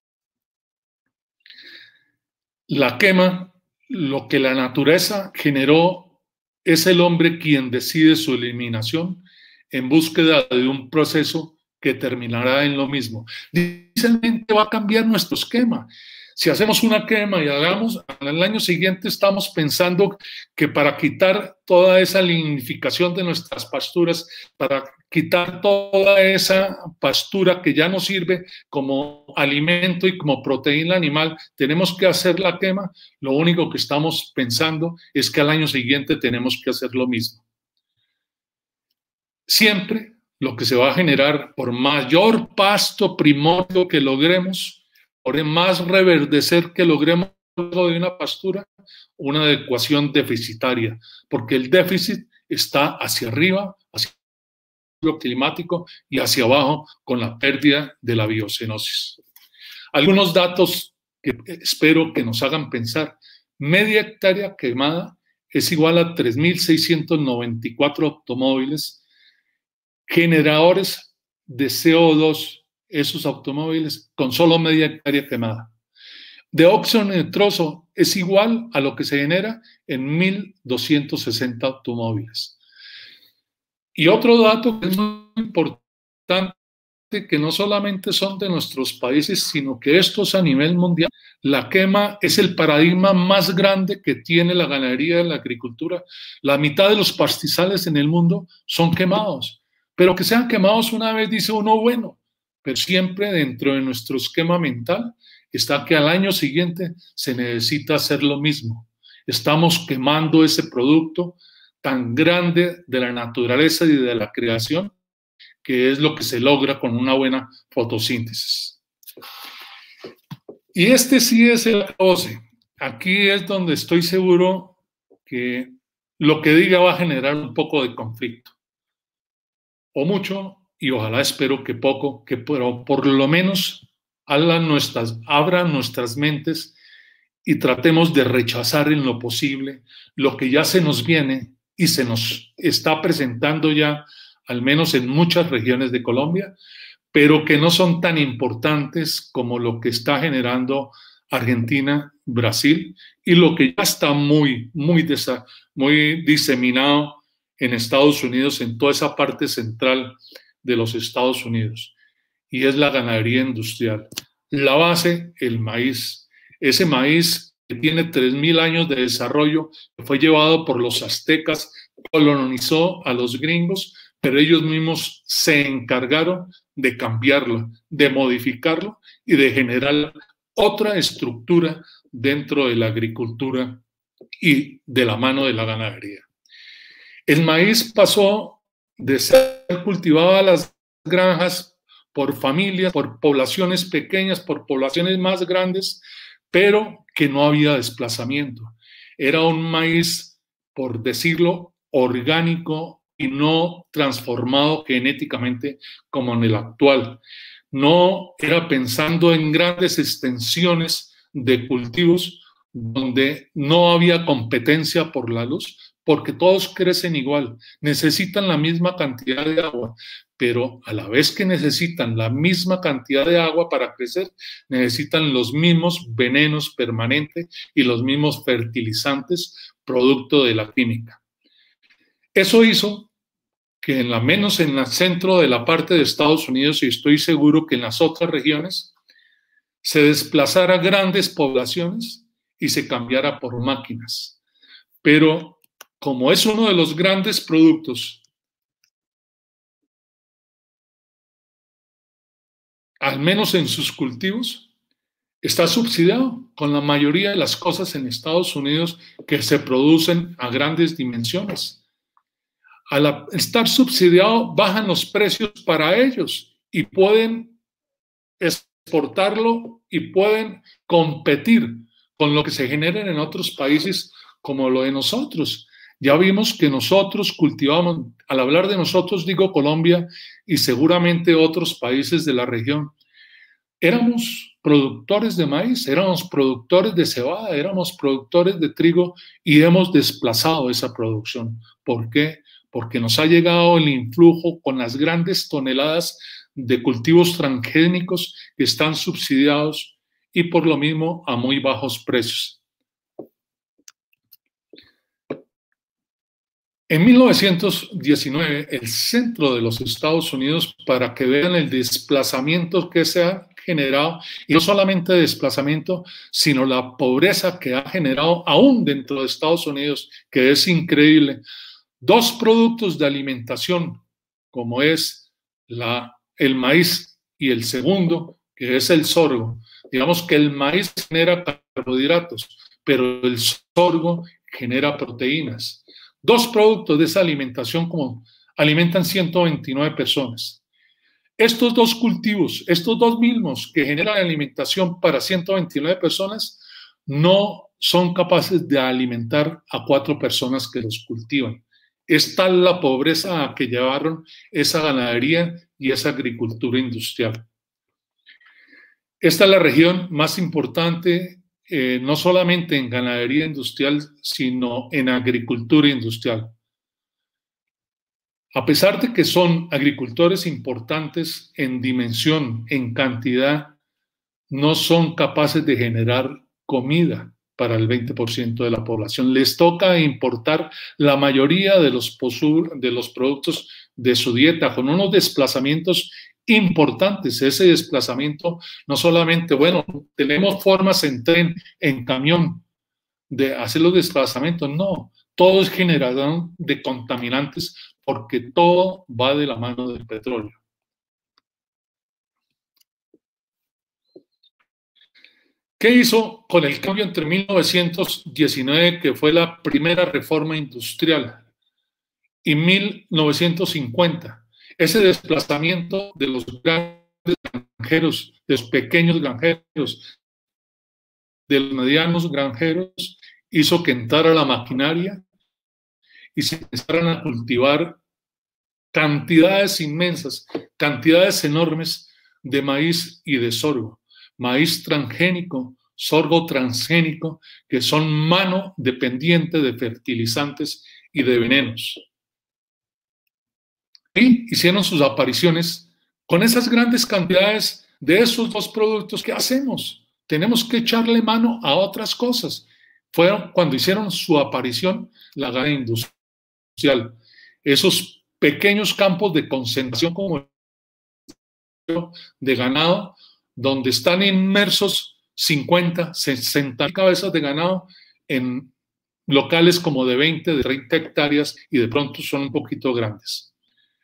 La quema, lo que la naturaleza generó, es el hombre quien decide su eliminación en búsqueda de un proceso que terminará en lo mismo. Difícilmente va a cambiar nuestro esquema. Si hacemos una quema y hagamos, al año siguiente estamos pensando que para quitar toda esa lignificación de nuestras pasturas, para quitar toda esa pastura que ya no sirve como alimento y como proteína animal, tenemos que hacer la quema. Lo único que estamos pensando es que al año siguiente tenemos que hacer lo mismo. Siempre lo que se va a generar, por mayor pasto primario que logremos, por más reverdecer que logremos de una pastura, una adecuación deficitaria, porque el déficit está hacia arriba, hacia lo climático, y hacia abajo con la pérdida de la biocenosis. Algunos datos que espero que nos hagan pensar. Media hectárea quemada es igual a 3.694 automóviles, generadores de CO2, esos automóviles, con solo media hectárea quemada. De óxido nitroso es igual a lo que se genera en 1.260 automóviles. Y otro dato que es muy importante, que no solamente son de nuestros países, sino que esto es a nivel mundial. La quema es el paradigma más grande que tiene la ganadería y la agricultura. La mitad de los pastizales en el mundo son quemados. Pero que sean quemados una vez, dice uno, bueno, pero siempre dentro de nuestro esquema mental está que al año siguiente se necesita hacer lo mismo. Estamos quemando ese producto tan grande de la naturaleza y de la creación, que es lo que se logra con una buena fotosíntesis. Y este sí es el 12. Aquí es donde estoy seguro que lo que diga va a generar un poco de conflicto. O mucho, y ojalá espero que poco, pero por lo menos abran nuestras mentes y tratemos de rechazar en lo posible lo que ya se nos viene y se nos está presentando ya, al menos en muchas regiones de Colombia, pero que no son tan importantes como lo que está generando Argentina, Brasil, y lo que ya está muy diseminado en Estados Unidos, en toda esa parte central de los Estados Unidos, y es la ganadería industrial. La base, el maíz. Ese maíz que tiene 3.000 años de desarrollo, que fue llevado por los aztecas, colonizó a los gringos, pero ellos mismos se encargaron de cambiarlo, de modificarlo y de generar otra estructura dentro de la agricultura y de la mano de la ganadería. El maíz pasó de ser cultivado a las granjas por familias, por poblaciones pequeñas, por poblaciones más grandes, pero que no había desplazamiento. Era un maíz, por decirlo, orgánico y no transformado genéticamente como en el actual. No era pensando en grandes extensiones de cultivos donde no había competencia por la luz, porque todos crecen igual, necesitan la misma cantidad de agua, pero a la vez que necesitan la misma cantidad de agua para crecer, necesitan los mismos venenos permanentes y los mismos fertilizantes producto de la química. Eso hizo que menos en el centro de la parte de Estados Unidos, y estoy seguro que en las otras regiones, se desplazara grandes poblaciones y se cambiara por máquinas. Pero como es uno de los grandes productos, al menos en sus cultivos, está subsidiado con la mayoría de las cosas en Estados Unidos que se producen a grandes dimensiones. Al estar subsidiado, bajan los precios para ellos y pueden exportarlo y pueden competir con lo que se genera en otros países como lo de nosotros. Ya vimos que nosotros cultivamos, al hablar de nosotros digo Colombia y seguramente otros países de la región, éramos productores de maíz, éramos productores de cebada, éramos productores de trigo y hemos desplazado esa producción. ¿Por qué? Porque nos ha llegado el influjo con las grandes toneladas de cultivos transgénicos que están subsidiados y por lo mismo a muy bajos precios. En 1919, el centro de los Estados Unidos, para que vean el desplazamiento que se ha generado, y no solamente desplazamiento, sino la pobreza que ha generado aún dentro de Estados Unidos, que es increíble. Dos productos de alimentación, como es el maíz y el segundo, que es el sorgo. Digamos que el maíz genera carbohidratos, pero el sorgo genera proteínas. Dos productos de esa alimentación como alimentan 129 personas. Estos dos cultivos, estos dos mismos que generan alimentación para 129 personas, no son capaces de alimentar a 4 personas que los cultivan. Es tal la pobreza a que llevaron esa ganadería y esa agricultura industrial. Esta es la región más importante, no solamente en ganadería industrial, sino en agricultura industrial. A pesar de que son agricultores importantes en dimensión, en cantidad, no son capaces de generar comida para el 20% de la población. Les toca importar la mayoría de los productos de su dieta, con unos desplazamientos importantes. Ese desplazamiento no solamente, bueno, tenemos formas en tren, en camión, de hacer los desplazamientos, no. Todo es generación de contaminantes porque todo va de la mano del petróleo. ¿Qué hizo con el cambio entre 1919, que fue la primera reforma industrial, y 1950? Ese desplazamiento de los grandes granjeros, de los pequeños granjeros, de los medianos granjeros, hizo que entrara la maquinaria y se empezaran a cultivar cantidades inmensas, cantidades enormes de maíz y de sorgo. Maíz transgénico, sorgo transgénico, que son mano dependiente de fertilizantes y de venenos. Y hicieron sus apariciones con esas grandes cantidades de esos dos productos. ¿Qué hacemos? Tenemos que echarle mano a otras cosas. Fueron cuando hicieron su aparición la ganadería industrial. Esos pequeños campos de concentración como de ganado, donde están inmersos 50, 60 cabezas de ganado en locales como de 20, de 30 hectáreas y de pronto son un poquito grandes.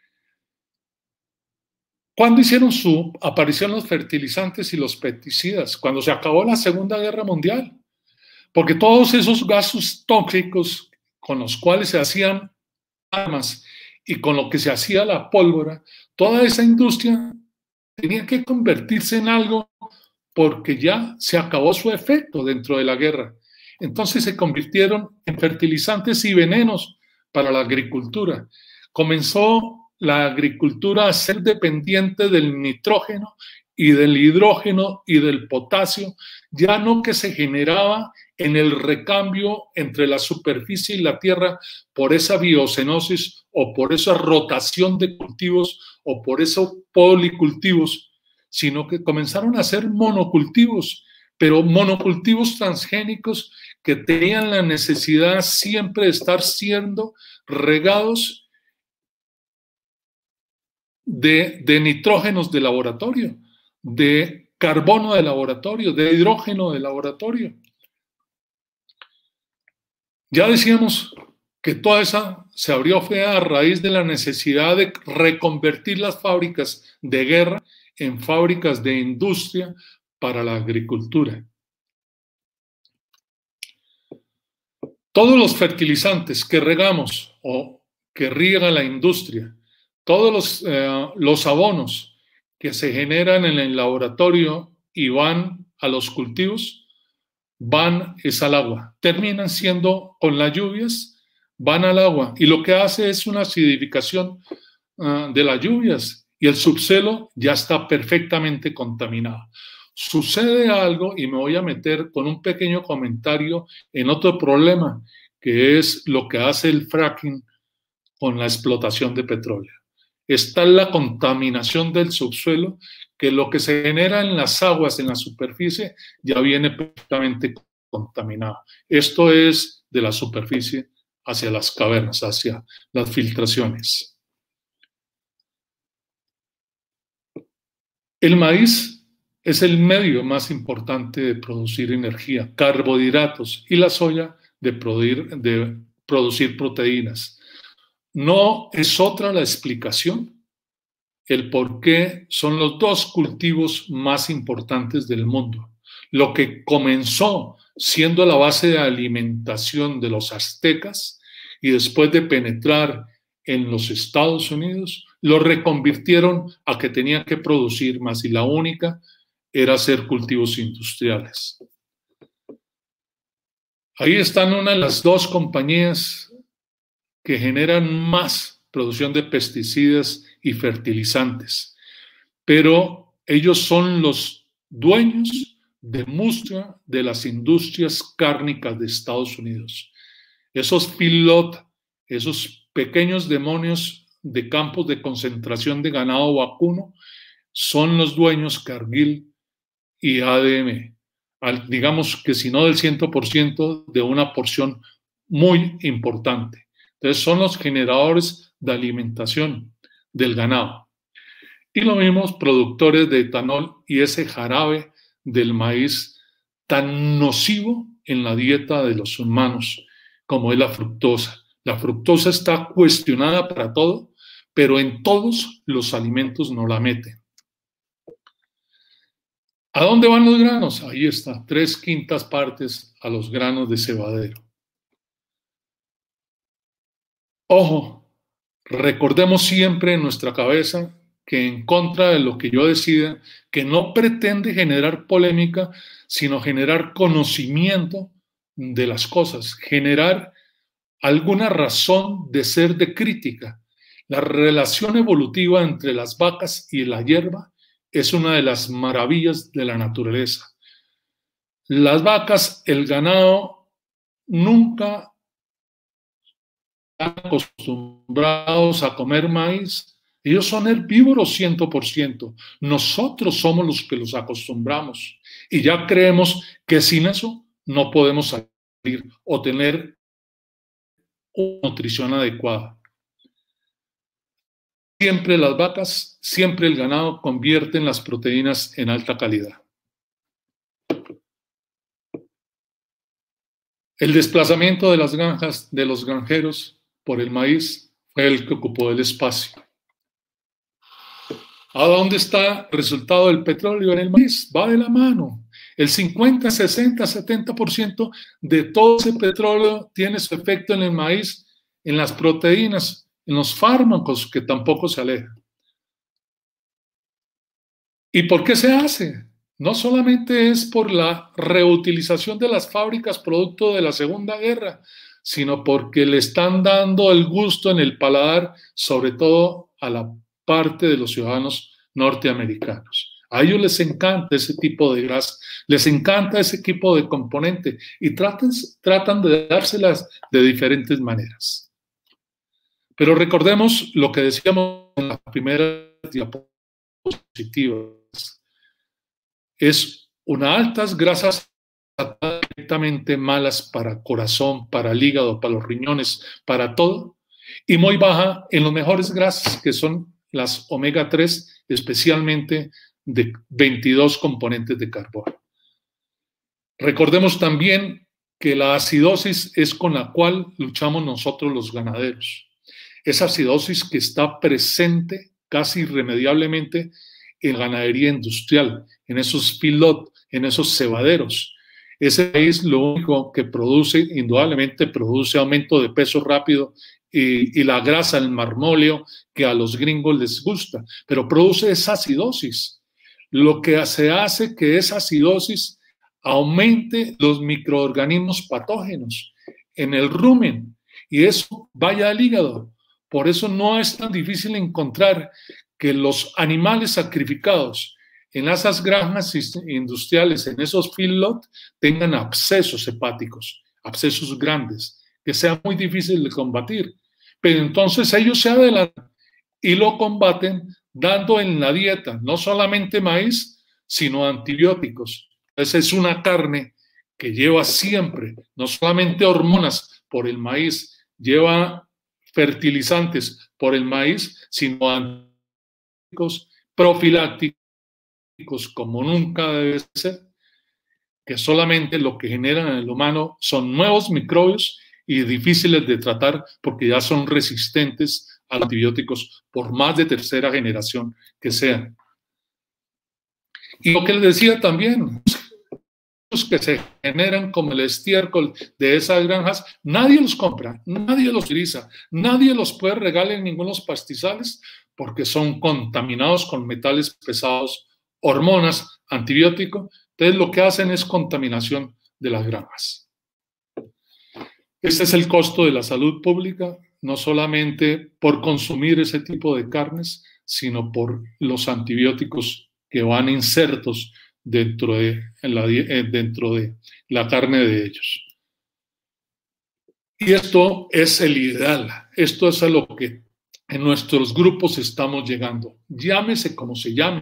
¿Cuándo hicieron su aparición los fertilizantes y los pesticidas? Cuando se acabó la Segunda Guerra Mundial. Porque todos esos gases tóxicos con los cuales se hacían armas y con lo que se hacía la pólvora, toda esa industria tenía que convertirse en algo porque ya se acabó su efecto dentro de la guerra. Entonces se convirtieron en fertilizantes y venenos para la agricultura. Comenzó la agricultura a ser dependiente del nitrógeno y del hidrógeno y del potasio, ya no que se generaba en el recambio entre la superficie y la tierra por esa biocenosis o por esa rotación de cultivos o por esos policultivos, sino que comenzaron a ser monocultivos, pero monocultivos transgénicos que tenían la necesidad siempre de estar siendo regados de nitrógenos de laboratorio, de carbono de laboratorio, de hidrógeno de laboratorio. Ya decíamos que toda esa se abrió fue a raíz de la necesidad de reconvertir las fábricas de guerra en fábricas de industria para la agricultura. Todos los fertilizantes que regamos o que riega la industria, todos los abonos que se generan en el laboratorio y van a los cultivos, van es al agua. Terminan siendo, con las lluvias, van al agua y lo que hace es una acidificación de las lluvias y el subsuelo ya está perfectamente contaminado. Sucede algo y me voy a meter con un pequeño comentario en otro problema, que es lo que hace el fracking con la explotación de petróleo. Está la contaminación del subsuelo, que lo que se genera en las aguas, en la superficie, ya viene perfectamente contaminado. Esto es de la superficie hacia las cavernas, hacia las filtraciones. El maíz es el medio más importante de producir energía, carbohidratos, y la soya de producir proteínas. No es otra la explicación, el por qué son los dos cultivos más importantes del mundo. Lo que comenzó siendo la base de alimentación de los aztecas y después de penetrar en los Estados Unidos, lo reconvirtieron a que tenían que producir más y la única era hacer cultivos industriales. Ahí están una de las dos compañías que generan más producción de pesticidas y fertilizantes, pero ellos son los dueños de muchas de las industrias cárnicas de Estados Unidos. Esos feedlot, esos pequeños demonios de campos de concentración de ganado vacuno, son los dueños Cargill y ADM, digamos que si no del 100%, de una porción muy importante. Entonces son los generadores de alimentación del ganado. Y lo mismo productores de etanol y ese jarabe del maíz tan nocivo en la dieta de los humanos como es la fructosa. La fructosa está cuestionada para todo, pero en todos los alimentos no la meten. ¿A dónde van los granos? Ahí está, 3/5 partes a los granos de cebadero. Ojo, recordemos siempre en nuestra cabeza que en contra de lo que yo decida, que no pretende generar polémica, sino generar conocimiento de las cosas, generar alguna razón de ser de crítica. La relación evolutiva entre las vacas y la hierba es una de las maravillas de la naturaleza. Las vacas, el ganado, nunca están acostumbrados a comer maíz. Ellos son herbívoros 100%. Nosotros somos los que los acostumbramos. Y ya creemos que sin eso no podemos salir o tener una nutrición adecuada. Siempre las vacas, siempre el ganado convierten las proteínas en alta calidad. El desplazamiento de las granjas, de los granjeros por el maíz, fue el que ocupó el espacio. ¿A dónde está el resultado del petróleo en el maíz? Va de la mano. El 50, 60, 70% de todo ese petróleo tiene su efecto en el maíz, en las proteínas, en los fármacos, que tampoco se alejan. ¿Y por qué se hace? No solamente es por la reutilización de las fábricas producto de la Segunda Guerra, sino porque le están dando el gusto en el paladar, sobre todo a la parte de los ciudadanos norteamericanos. A ellos les encanta ese tipo de grasa, les encanta ese tipo de componente y tratan de dárselas de diferentes maneras. Pero recordemos lo que decíamos en las primeras diapositivas. Es unas altas grasas directamente malas para corazón, para el hígado, para los riñones, para todo, y muy baja en los mejores grasas, que son las omega 3, especialmente de 22 componentes de carbono. Recordemos también que la acidosis es con la cual luchamos nosotros los ganaderos. Esa acidosis que está presente casi irremediablemente en la ganadería industrial, en esos feedlot, en esos cebaderos. Ese es lo único que produce, indudablemente produce aumento de peso rápido y la grasa, el marmóleo, que a los gringos les gusta, pero produce esa acidosis. Lo que se hace que esa acidosis aumente los microorganismos patógenos en el rumen y eso vaya al hígado. Por eso no es tan difícil encontrar que los animales sacrificados en esas granjas industriales, en esos feedlot, tengan abscesos hepáticos, abscesos grandes, que sea muy difícil de combatir. Pero entonces ellos se adelantan y lo combaten dando en la dieta no solamente maíz, sino antibióticos. Esa es una carne que lleva siempre, no solamente hormonas por el maíz, lleva fertilizantes por el maíz, sino antibióticos profilácticos como nunca debe ser, que solamente lo que generan en el humano son nuevos microbios y difíciles de tratar porque ya son resistentes a los antibióticos por más de tercera generación que sean. Y lo que les decía también, los que se generan como el estiércol de esas granjas, nadie los compra, nadie los utiliza, nadie los puede regalar en ninguno de los pastizales porque son contaminados con metales pesados, hormonas, antibióticos. Entonces lo que hacen es contaminación de las granjas. Este es el costo de la salud pública, no solamente por consumir ese tipo de carnes, sino por los antibióticos que van insertos dentro de la carne de ellos. Y esto es el ideal, esto es a lo que en nuestros grupos estamos llegando. Llámese como se llame.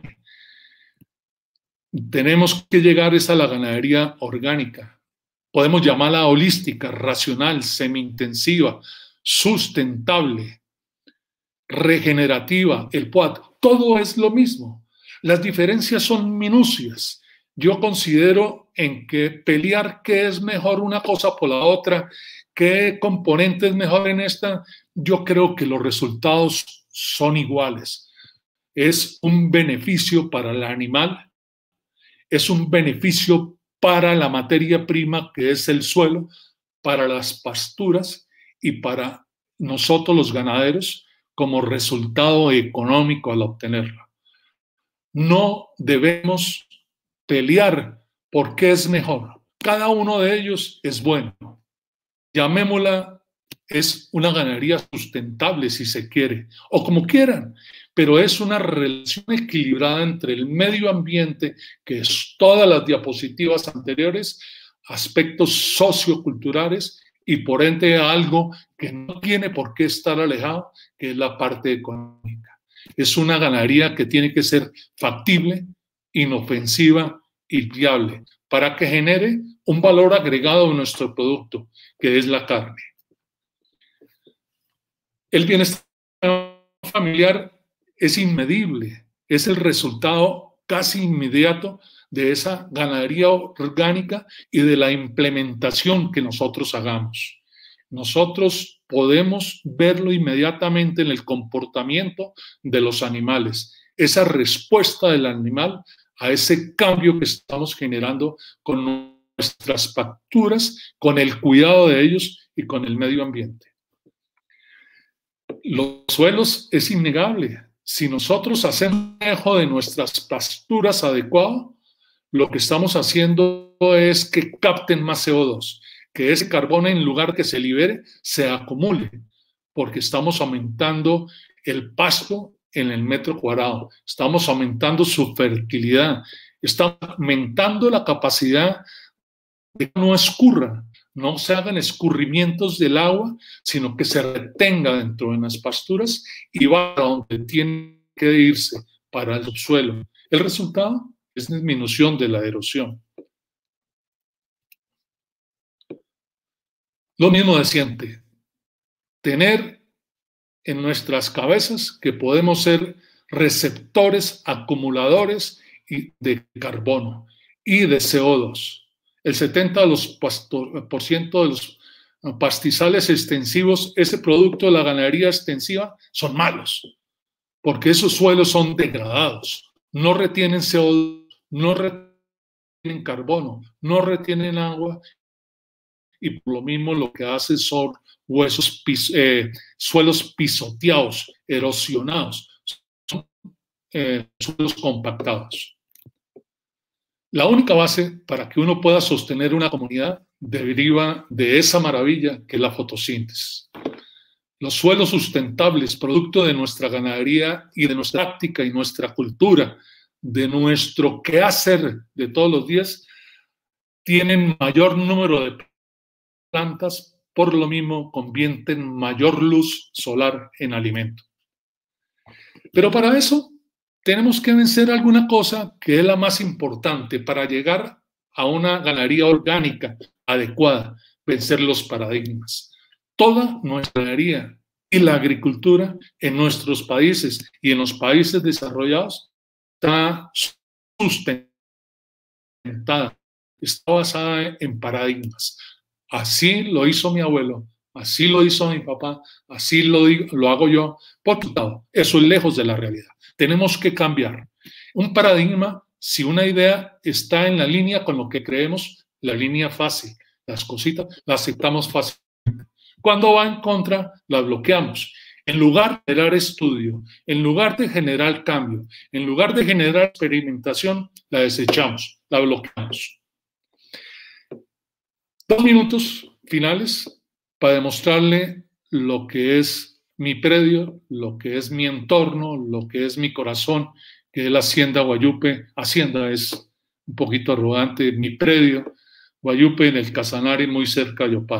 Tenemos que llegar a la ganadería orgánica. Podemos llamarla holística, racional, semi-intensiva, sustentable, regenerativa, el POAT. Todo es lo mismo. Las diferencias son minucias. Yo considero en que pelear qué es mejor una cosa por la otra, qué componente es mejor en esta, yo creo que los resultados son iguales. Es un beneficio para el animal, es un beneficio para la materia prima que es el suelo, para las pasturas y para nosotros los ganaderos como resultado económico al obtenerla. No debemos pelear por qué es mejor. Cada uno de ellos es bueno. Llamémosla, es una ganadería sustentable si se quiere, o como quieran, pero es una relación equilibrada entre el medio ambiente, que es todas las diapositivas anteriores, aspectos socioculturales y por ende algo que no tiene por qué estar alejado, que es la parte económica. Es una ganadería que tiene que ser factible, inofensiva y viable para que genere un valor agregado en nuestro producto, que es la carne. El bienestar familiar es inmedible, es el resultado casi inmediato de esa ganadería orgánica y de la implementación que nosotros hagamos. Nosotros podemos verlo inmediatamente en el comportamiento de los animales, esa respuesta del animal a ese cambio que estamos generando con nuestras pasturas, con el cuidado de ellos y con el medio ambiente. Los suelos es innegable. Si nosotros hacemos un manejo de nuestras pasturas adecuado, lo que estamos haciendo es que capten más CO2, que ese carbono en lugar que se libere, se acumule, porque estamos aumentando el pasto en el metro cuadrado, estamos aumentando su fertilidad, estamos aumentando la capacidad de que no escurra, no se hagan escurrimientos del agua, sino que se retenga dentro de las pasturas y va a donde tiene que irse, para el subsuelo. El resultado es disminución de la erosión. Lo mismo de siempre, tener en nuestras cabezas que podemos ser receptores, acumuladores de carbono y de CO2. El 70% de los pastizales extensivos, ese producto de la ganadería extensiva, son malos, porque esos suelos son degradados, no retienen CO2, no retienen carbono, no retienen agua, y por lo mismo lo que hace son suelos pisoteados, erosionados, son suelos compactados. La única base para que uno pueda sostener una comunidad deriva de esa maravilla que es la fotosíntesis. Los suelos sustentables, producto de nuestra ganadería y de nuestra práctica y nuestra cultura, de nuestro quehacer de todos los días, tienen mayor número de plantas, por lo mismo convierten mayor luz solar en alimento. Pero para eso tenemos que vencer alguna cosa que es la más importante para llegar a una ganadería orgánica adecuada, vencer los paradigmas. Toda nuestra ganadería y la agricultura en nuestros países y en los países desarrollados está sustentada, está basada en paradigmas. Así lo hizo mi abuelo, así lo hizo mi papá, así lo hago yo, porque eso es lejos de la realidad. Tenemos que cambiar. Un paradigma, si una idea está en la línea con lo que creemos, la línea fácil, las cositas las aceptamos fácilmente. Cuando va en contra, la bloqueamos. En lugar de generar estudio, en lugar de generar cambio, en lugar de generar experimentación, la desechamos, la bloqueamos. 2 minutos finales para demostrarle lo que es mi predio, lo que es mi entorno, lo que es mi corazón, que es la Hacienda Guayupe. Hacienda es un poquito arrogante, mi predio, Guayupe en el Casanare, muy cerca de Yopal.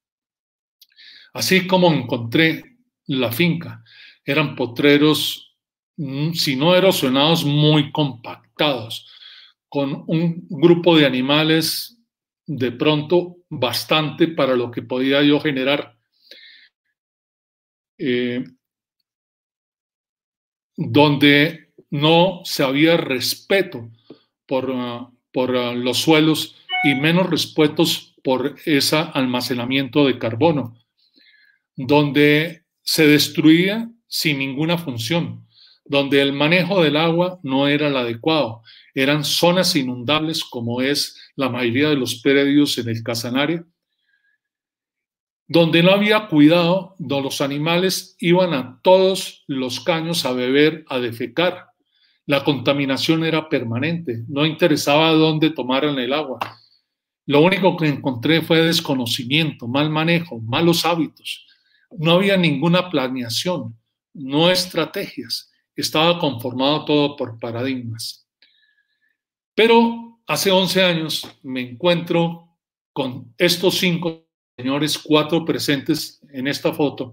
Así como encontré la finca, eran potreros, si no erosionados, muy compactados, con un grupo de animales de pronto bastante para lo que podía yo generar, donde no se había respeto por los suelos y menos respetos por ese almacenamiento de carbono, donde se destruía sin ninguna función, donde el manejo del agua no era el adecuado, eran zonas inundables como es la mayoría de los predios en el Casanare, donde no había cuidado, donde los animales iban a todos los caños a beber, a defecar. La contaminación era permanente, no interesaba dónde tomaran el agua. Lo único que encontré fue desconocimiento, mal manejo, malos hábitos. No había ninguna planeación, no estrategias. Estaba conformado todo por paradigmas. Pero hace 11 años me encuentro con estos 5 señores, 4 presentes en esta foto,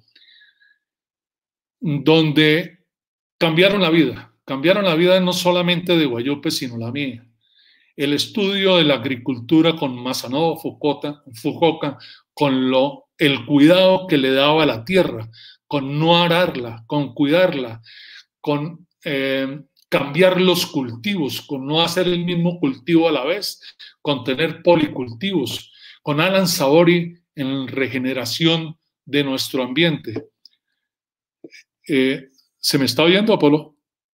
donde cambiaron la vida no solamente de Guayupe, sino la mía. El estudio de la agricultura con Masanobu Fukuoka, con el cuidado que le daba a la tierra, con no ararla, con cuidarla, con cambiar los cultivos, con no hacer el mismo cultivo a la vez, con tener policultivos, con Alan Sabori en regeneración de nuestro ambiente. ¿Se me está oyendo, Apolo?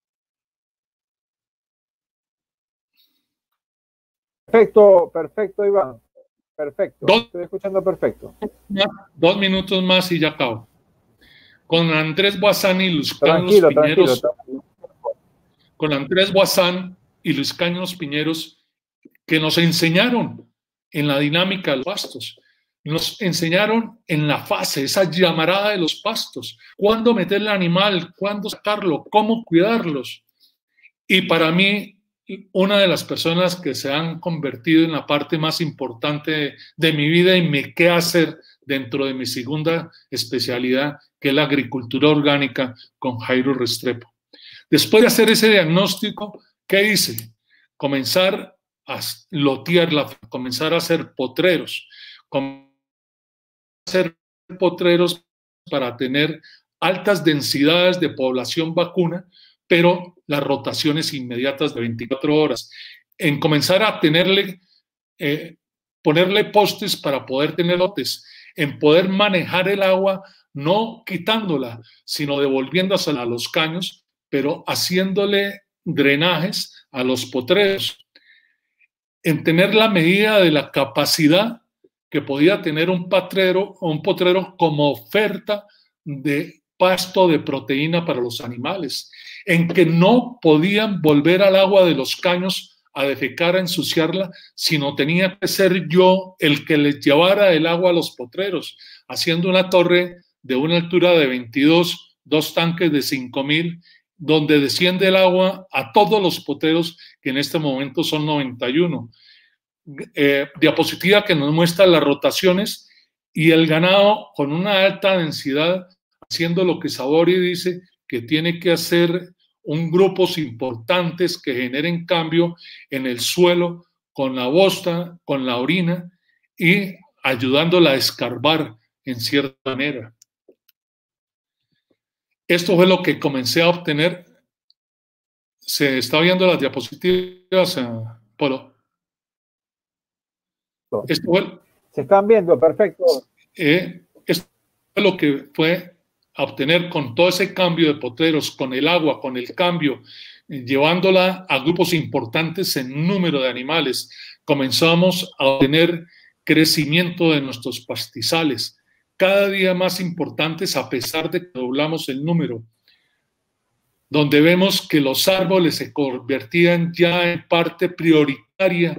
Perfecto, Iván. Perfecto. Estoy escuchando perfecto. 2 minutos más y ya acabo. Con Andrés Boazán y Luis Carlos Piñeros. Con Andrés Boazán y Luis Carlos Piñeros, que nos enseñaron en la dinámica de los pastos. Nos enseñaron en la fase, esa llamarada de los pastos, cuándo meter el animal, cuándo sacarlo, cómo cuidarlos. Y para mí, una de las personas que se han convertido en la parte más importante de mi vida y mi quehacer dentro de mi segunda especialidad, que es la agricultura orgánica, con Jairo Restrepo. Después de hacer ese diagnóstico, ¿qué hice? Comenzar a lotearla, comenzar a hacer potreros, para tener altas densidades de población vacuna, pero las rotaciones inmediatas de 24 horas. En comenzar a ponerle postes para poder tener lotes, en poder manejar el agua, no quitándola, sino devolviéndosela a los caños, pero haciéndole drenajes a los potreros, en tener la medida de la capacidad que podía tener un potrero como oferta de pasto de proteína para los animales, en que no podían volver al agua de los caños a defecar, a ensuciarla, sino tenía que ser yo el que les llevara el agua a los potreros, haciendo una torre de una altura de 22, dos tanques de 5.000, donde desciende el agua a todos los potreros, que en este momento son 91. Diapositiva que nos muestra las rotaciones y el ganado con una alta densidad, haciendo lo que Sabori dice que tiene que hacer grupos importantes que generen cambio en el suelo con la bosta, con la orina y ayudándola a escarbar en cierta manera. Esto fue lo que comencé a obtener. ¿Se está viendo las diapositivas, Polo? Esto fue, se están viendo, perfecto. Esto fue lo que fue a obtener con todo ese cambio de potreros, con el agua, con el cambio, llevándola a grupos importantes en número de animales. Comenzamos a obtener crecimiento de nuestros pastizales, cada día más importantes a pesar de que doblamos el número, donde vemos que los árboles se convertían ya en parte prioritaria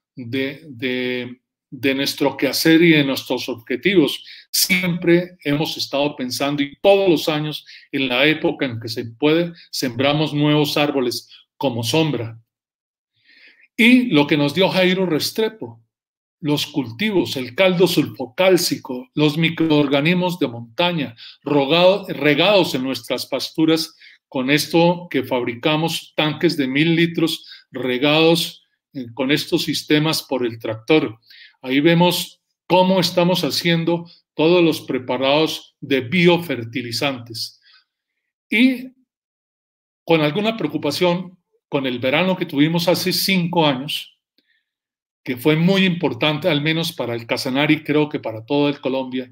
de nuestro quehacer y de nuestros objetivos. Siempre hemos estado pensando, y todos los años, en la época en que se puede, sembramos nuevos árboles como sombra. Y lo que nos dio Jairo Restrepo, los cultivos, el caldo sulfocálcico, los microorganismos de montaña, regados en nuestras pasturas con esto que fabricamos, tanques de 1.000 litros regados con estos sistemas por el tractor. Ahí vemos cómo estamos haciendo todos los preparados de biofertilizantes. Y con alguna preocupación, con el verano que tuvimos hace 5 años, que fue muy importante, al menos para el Casanare y creo que para todo el Colombia,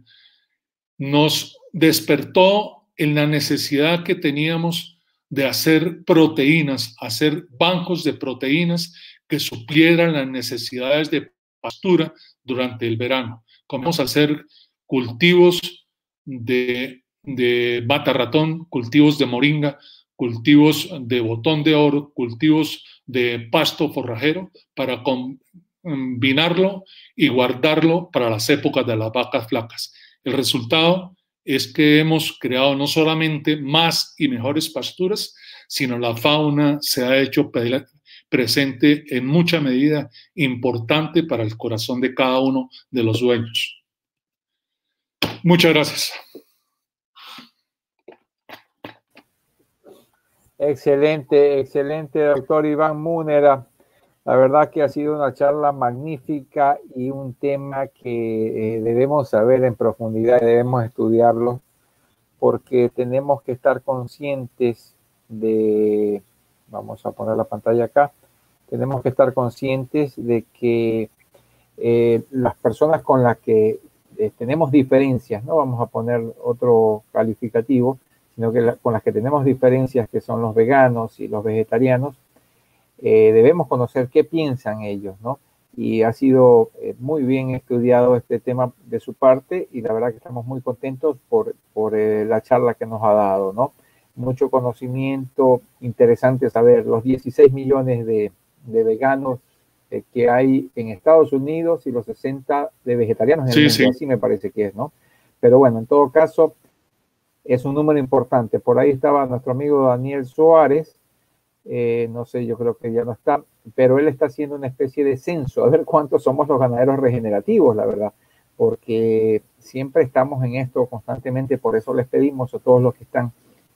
nos despertó en la necesidad que teníamos de hacer proteínas, hacer bancos de proteínas que suplieran las necesidades de pastura durante el verano. Comenzamos a hacer cultivos de bata ratón, cultivos de moringa, cultivos de botón de oro, cultivos de pasto forrajero para combinarlo y guardarlo para las épocas de las vacas flacas. El resultado es que hemos creado no solamente más y mejores pasturas, sino la fauna se ha hecho presente en mucha medida importante para el corazón de cada uno de los dueños. Muchas gracias. Excelente, excelente, doctor Iván Múnera. La verdad que ha sido una charla magnífica y un tema que debemos saber en profundidad, debemos estudiarlo, porque tenemos que estar conscientes de, vamos a poner la pantalla acá, tenemos que estar conscientes de que las personas con las que tenemos diferencias, no vamos a poner otro calificativo, sino que con las que tenemos diferencias, que son los veganos y los vegetarianos, debemos conocer qué piensan ellos, ¿no? Y ha sido muy bien estudiado este tema de su parte y la verdad que estamos muy contentos por la charla que nos ha dado, ¿no? Mucho conocimiento, interesante saber los 16 millones de veganos que hay en Estados Unidos y los 60 de vegetarianos en el mundo, así me parece que es, ¿no? Pero bueno, en todo caso, es un número importante. Por ahí estaba nuestro amigo Daniel Suárez, no sé, yo creo que ya no está, pero él está haciendo una especie de censo, a ver cuántos somos los ganaderos regenerativos, la verdad, porque siempre estamos en esto constantemente, por eso les pedimos a todos los que están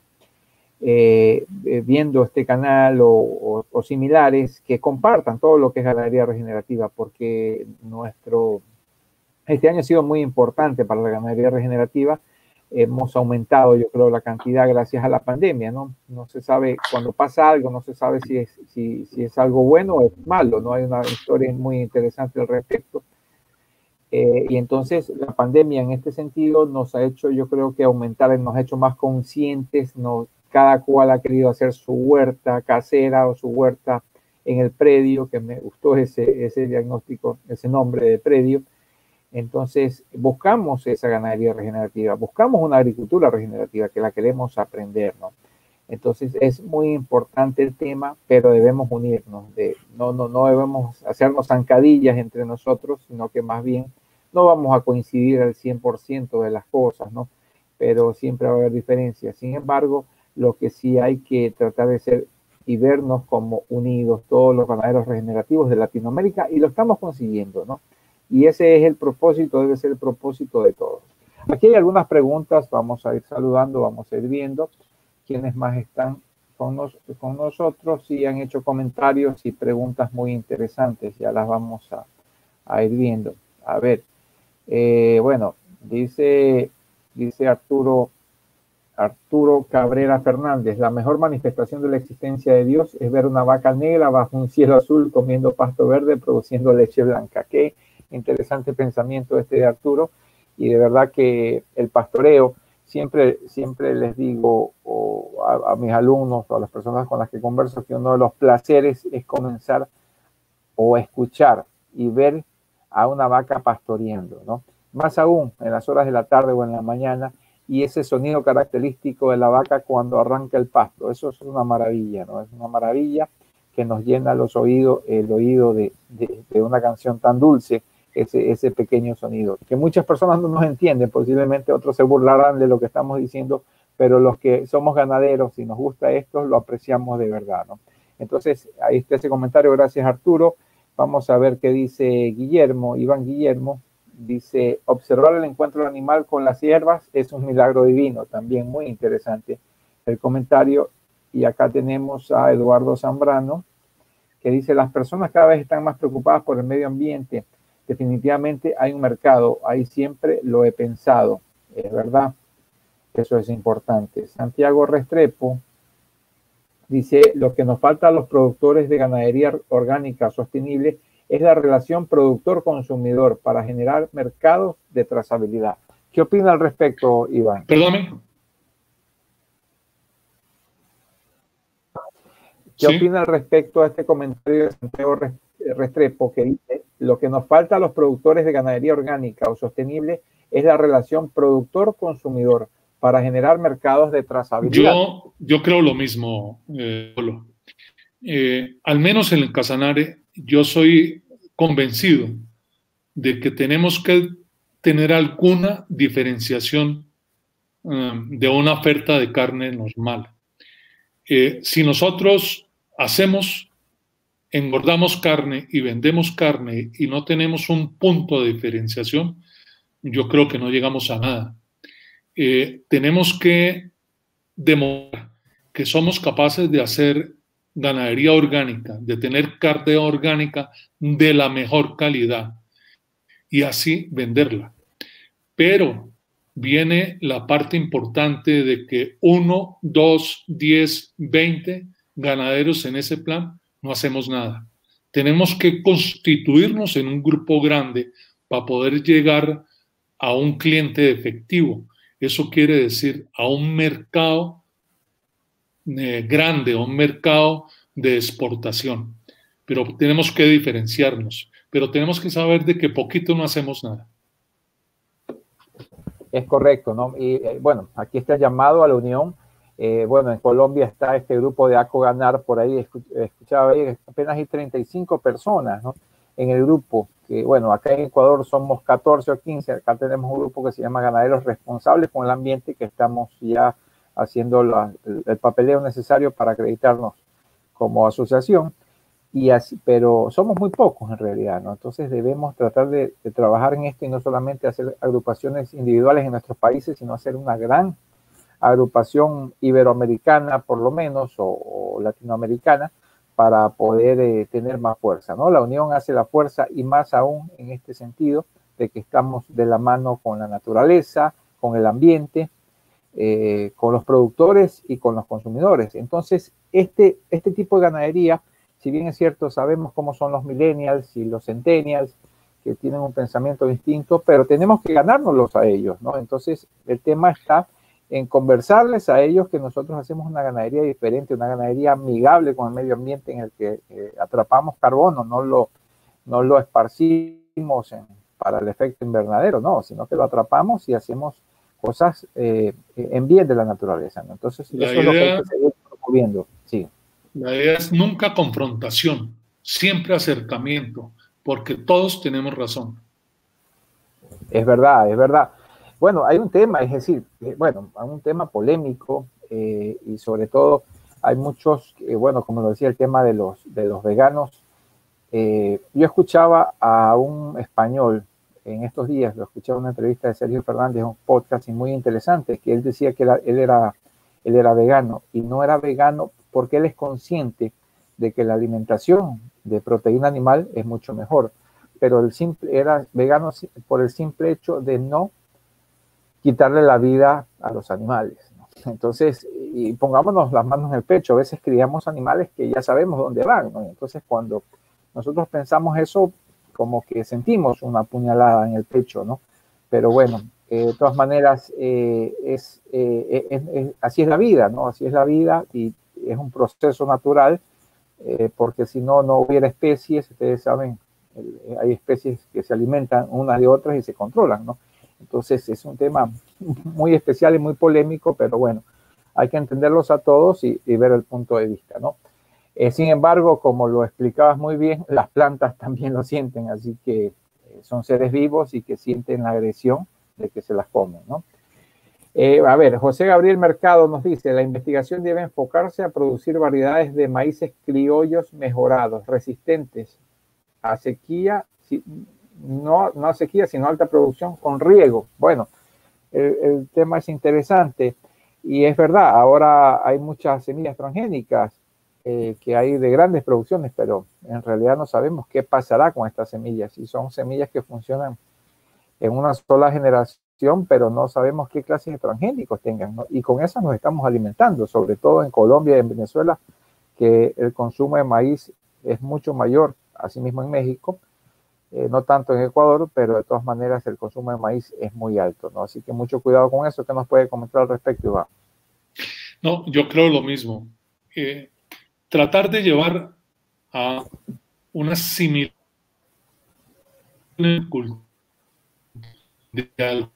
viendo este canal o similares, que compartan todo lo que es ganadería regenerativa, porque este año ha sido muy importante para la ganadería regenerativa. Hemos aumentado, yo creo, la cantidad gracias a la pandemia, ¿no? No se sabe, cuando pasa algo, no se sabe si es algo bueno o es malo, ¿no? Hay una historia muy interesante al respecto. Y entonces la pandemia en este sentido nos ha hecho, yo creo que aumentar, nos ha hecho más conscientes, cada cual ha querido hacer su huerta casera o su huerta en el predio, que me gustó ese diagnóstico, ese nombre de predio. Entonces, buscamos esa ganadería regenerativa, buscamos una agricultura regenerativa que la queremos aprender, ¿no? Entonces es muy importante el tema, pero debemos unirnos. No debemos hacernos zancadillas entre nosotros, sino que más bien no vamos a coincidir al 100% de las cosas, ¿no? Pero siempre va a haber diferencias. Sin embargo, lo que sí hay que tratar de ser y vernos como unidos todos los ganaderos regenerativos de Latinoamérica, y lo estamos consiguiendo, ¿no? Y ese es el propósito, debe ser el propósito de todos. Aquí hay algunas preguntas, vamos a ir saludando, vamos a ir viendo quienes más están con nosotros y han hecho comentarios y preguntas muy interesantes, ya las vamos a ir viendo. A ver, bueno, dice Arturo Cabrera Fernández, la mejor manifestación de la existencia de Dios es ver una vaca negra bajo un cielo azul comiendo pasto verde, produciendo leche blanca. Qué interesante pensamiento este de Arturo, y de verdad que el pastoreo, siempre les digo a mis alumnos o a las personas con las que converso que uno de los placeres es comenzar o escuchar y ver a una vaca pastoreando, ¿no? Más aún en las horas de la tarde o en la mañana, y ese sonido característico de la vaca cuando arranca el pasto. Eso es una maravilla, ¿no? Es una maravilla que nos llena el oído de una canción tan dulce, ese pequeño sonido, que muchas personas no nos entienden, posiblemente otros se burlarán de lo que estamos diciendo, pero los que somos ganaderos y nos gusta esto, lo apreciamos de verdad, ¿no? Entonces, ahí está ese comentario, gracias Arturo. Vamos a ver qué dice Iván Guillermo. Dice, observar el encuentro del animal con las hierbas es un milagro divino, también muy interesante el comentario. Y acá tenemos a Eduardo Zambrano, que dice, las personas cada vez están más preocupadas por el medio ambiente. Definitivamente hay un mercado, ahí siempre lo he pensado, es verdad, eso es importante. Santiago Restrepo dice, lo que nos falta a los productores de ganadería orgánica sostenible es la relación productor-consumidor para generar mercados de trazabilidad. ¿Qué opina al respecto, Iván? Perdóname. ¿Qué opina al respecto a este comentario de Santiago Restrepo, que dice, lo que nos falta a los productores de ganadería orgánica o sostenible es la relación productor-consumidor para generar mercados de trazabilidad? Yo creo lo mismo, al menos en el Casanare, yo soy convencido de que tenemos que tener alguna diferenciación de una oferta de carne normal. Si nosotros engordamos carne y vendemos carne y no tenemos un punto de diferenciación, yo creo que no llegamos a nada. Tenemos que demostrar que somos capaces de hacer ganadería orgánica, de tener carne orgánica de la mejor calidad y así venderla. Pero viene la parte importante de que 1, 2, 10, 20 ganaderos en ese plan no hacemos nada. Tenemos que constituirnos en un grupo grande para poder llegar a un cliente efectivo. Eso quiere decir a un mercado grande, a un mercado de exportación. Pero tenemos que diferenciarnos. Pero tenemos que saber de que poquito no hacemos nada. Es correcto, ¿no? Y bueno, aquí está el llamado a la unión. Bueno, en Colombia está este grupo de ACOGANAR, por ahí escuchaba ahí, apenas hay 35 personas, ¿no? En el grupo, que bueno, acá en Ecuador somos 14 o 15, acá tenemos un grupo que se llama Ganaderos Responsables con el Ambiente, que estamos ya haciendo el papeleo necesario para acreditarnos como asociación. Y así, pero somos muy pocos en realidad, ¿no? Entonces debemos tratar de trabajar en esto y no solamente hacer agrupaciones individuales en nuestros países, sino hacer una gran agrupación iberoamericana por lo menos o latinoamericana para poder tener más fuerza, ¿no? La unión hace la fuerza, y más aún en este sentido de que estamos de la mano con la naturaleza, con el ambiente, con los productores y con los consumidores. Entonces este tipo de ganadería, si bien es cierto, sabemos cómo son los millennials y los centennials, que tienen un pensamiento distinto, pero tenemos que ganárnoslos a ellos, ¿no? Entonces, el tema está en conversarles a ellos que nosotros hacemos una ganadería diferente, una ganadería amigable con el medio ambiente, en el que atrapamos carbono, no lo esparcimos para el efecto invernadero, no, sino que lo atrapamos y hacemos cosas en bien de la naturaleza, ¿no? Entonces, eso es lo que hay que seguir viendo, sí. La idea es nunca confrontación, siempre acercamiento, porque todos tenemos razón. Es verdad, es verdad. Bueno, hay un tema, es decir, bueno, hay un tema polémico y sobre todo hay muchos, bueno, como lo decía, el tema de los veganos. Yo escuchaba a un español en estos días, lo escuché en una entrevista de Sergio Fernández, un podcast muy interesante, que él decía que él era vegano y no era vegano porque él es consciente de que la alimentación de proteína animal es mucho mejor, pero era vegano por el simple hecho de no quitarle la vida a los animales, ¿no? Entonces, y pongámonos las manos en el pecho, a veces criamos animales que ya sabemos dónde van, ¿no? Entonces, cuando nosotros pensamos eso, como que sentimos una puñalada en el pecho, ¿no? Pero bueno, de todas maneras, así es la vida, ¿no? Así es la vida y es un proceso natural, porque si no, no hubiera especies, ustedes saben, hay especies que se alimentan unas de otras y se controlan, ¿no? Entonces es un tema muy especial y muy polémico, pero bueno, hay que entenderlos a todos y ver el punto de vista, ¿no? Sin embargo, como lo explicabas muy bien, las plantas también lo sienten, así que son seres vivos y que sienten la agresión de que se las comen, ¿no? A ver, José Gabriel Mercado nos dice, la investigación debe enfocarse a producir variedades de maíces criollos mejorados, resistentes a sequía, no a sequía, sino a alta producción con riego. Bueno, el tema es interesante y es verdad, ahora hay muchas semillas transgénicas que hay de grandes producciones, pero en realidad no sabemos qué pasará con estas semillas. Si son semillas que funcionan en una sola generación, pero no sabemos qué clases de transgénicos tengan, ¿no? Y con esas nos estamos alimentando, sobre todo en Colombia y en Venezuela, que el consumo de maíz es mucho mayor, asimismo en México, no tanto en Ecuador, pero de todas maneras el consumo de maíz es muy alto, ¿no? Así que mucho cuidado con eso. ¿Qué nos puede comentar al respecto, Iván? No, yo creo lo mismo. Tratar de llevar a una similar de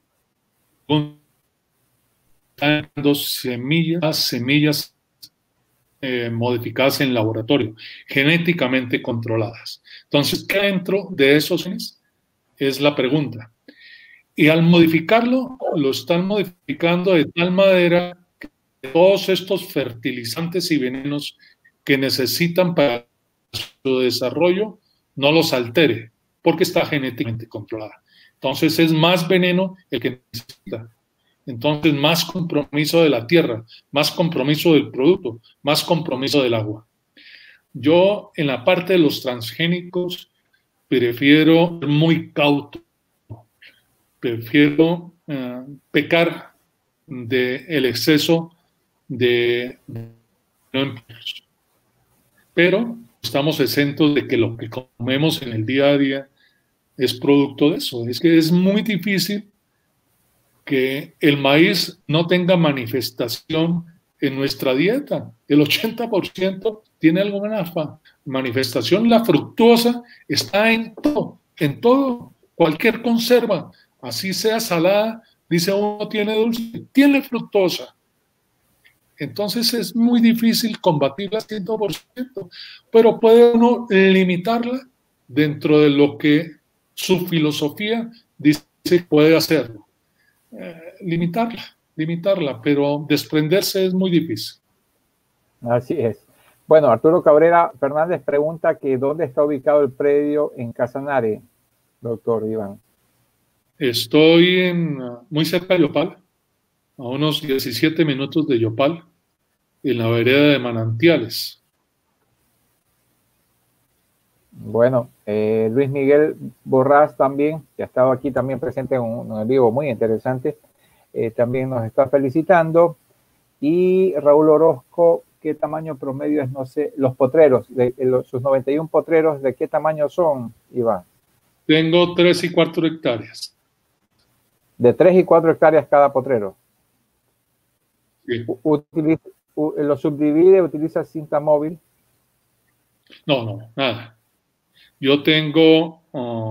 semillas modificadas en laboratorio, genéticamente controladas. Entonces, ¿qué dentro de esos genes? Es la pregunta. Y al modificarlo, lo están modificando de tal manera que todos estos fertilizantes y venenos que necesitan para su desarrollo no los altere, porque está genéticamente controlada. Entonces es más veneno el que necesita. Entonces más compromiso de la tierra, más compromiso del producto, más compromiso del agua. Yo en la parte de los transgénicos prefiero ser muy cauto, prefiero pecar del exceso de pero estamos exentos de que lo que comemos en el día a día es producto de eso. Es que es muy difícil que el maíz no tenga manifestación en nuestra dieta. El 80% tiene alguna manifestación. La fructuosa está en todo, cualquier conserva, así sea salada, dice uno tiene dulce, tiene fructosa. Entonces es muy difícil combatirla 100%, pero puede uno limitarla dentro de lo que su filosofía dice que puede hacerlo. Limitarla, pero desprenderse es muy difícil. Así es. Bueno, Arturo Cabrera Fernández pregunta que dónde está ubicado el predio en Casanare, doctor Iván. Estoy muy cerca de Yopal, a unos 17 minutos de Yopal, en la vereda de Manantiales. Bueno, Luis Miguel Borrás también, que ha estado aquí también presente en un vivo muy interesante, también nos está felicitando. Y Raúl Orozco, ¿qué tamaño promedio es? No sé, los potreros, sus 91 potreros, ¿de qué tamaño son, Iván? Tengo 3 y 4 hectáreas. De 3 y 4 hectáreas cada potrero. Sí. ¿Lo subdivide, utiliza cinta móvil? No, nada. Yo tengo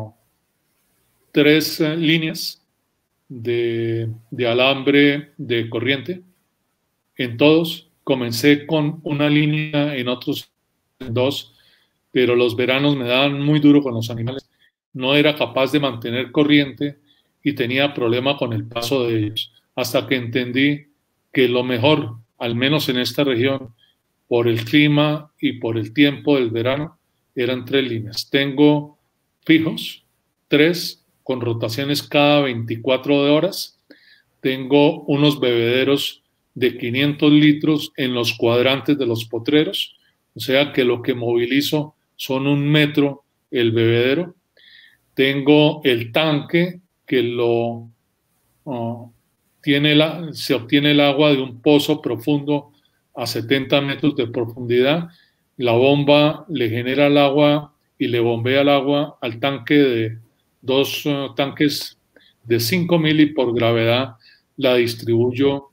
3 líneas de alambre de corriente en todos comencé con una línea, en otros dos, pero los veranos me daban muy duro con los animales. No era capaz de mantener corriente y tenía problema con el paso de ellos. Hasta que entendí que lo mejor, al menos en esta región, por el clima y por el tiempo del verano, eran 3 líneas. Tengo fijos, 3 con rotaciones cada 24 horas. Tengo unos bebederos de 500 litros en los cuadrantes de los potreros, o sea que lo que movilizo son 1 metro el bebedero. Tengo el tanque que uh, se obtiene el agua de un pozo profundo a 70 metros de profundidad. La bomba le genera el agua y le bombea el agua al tanque de 2 tanques de 5.000 y por gravedad la distribuyo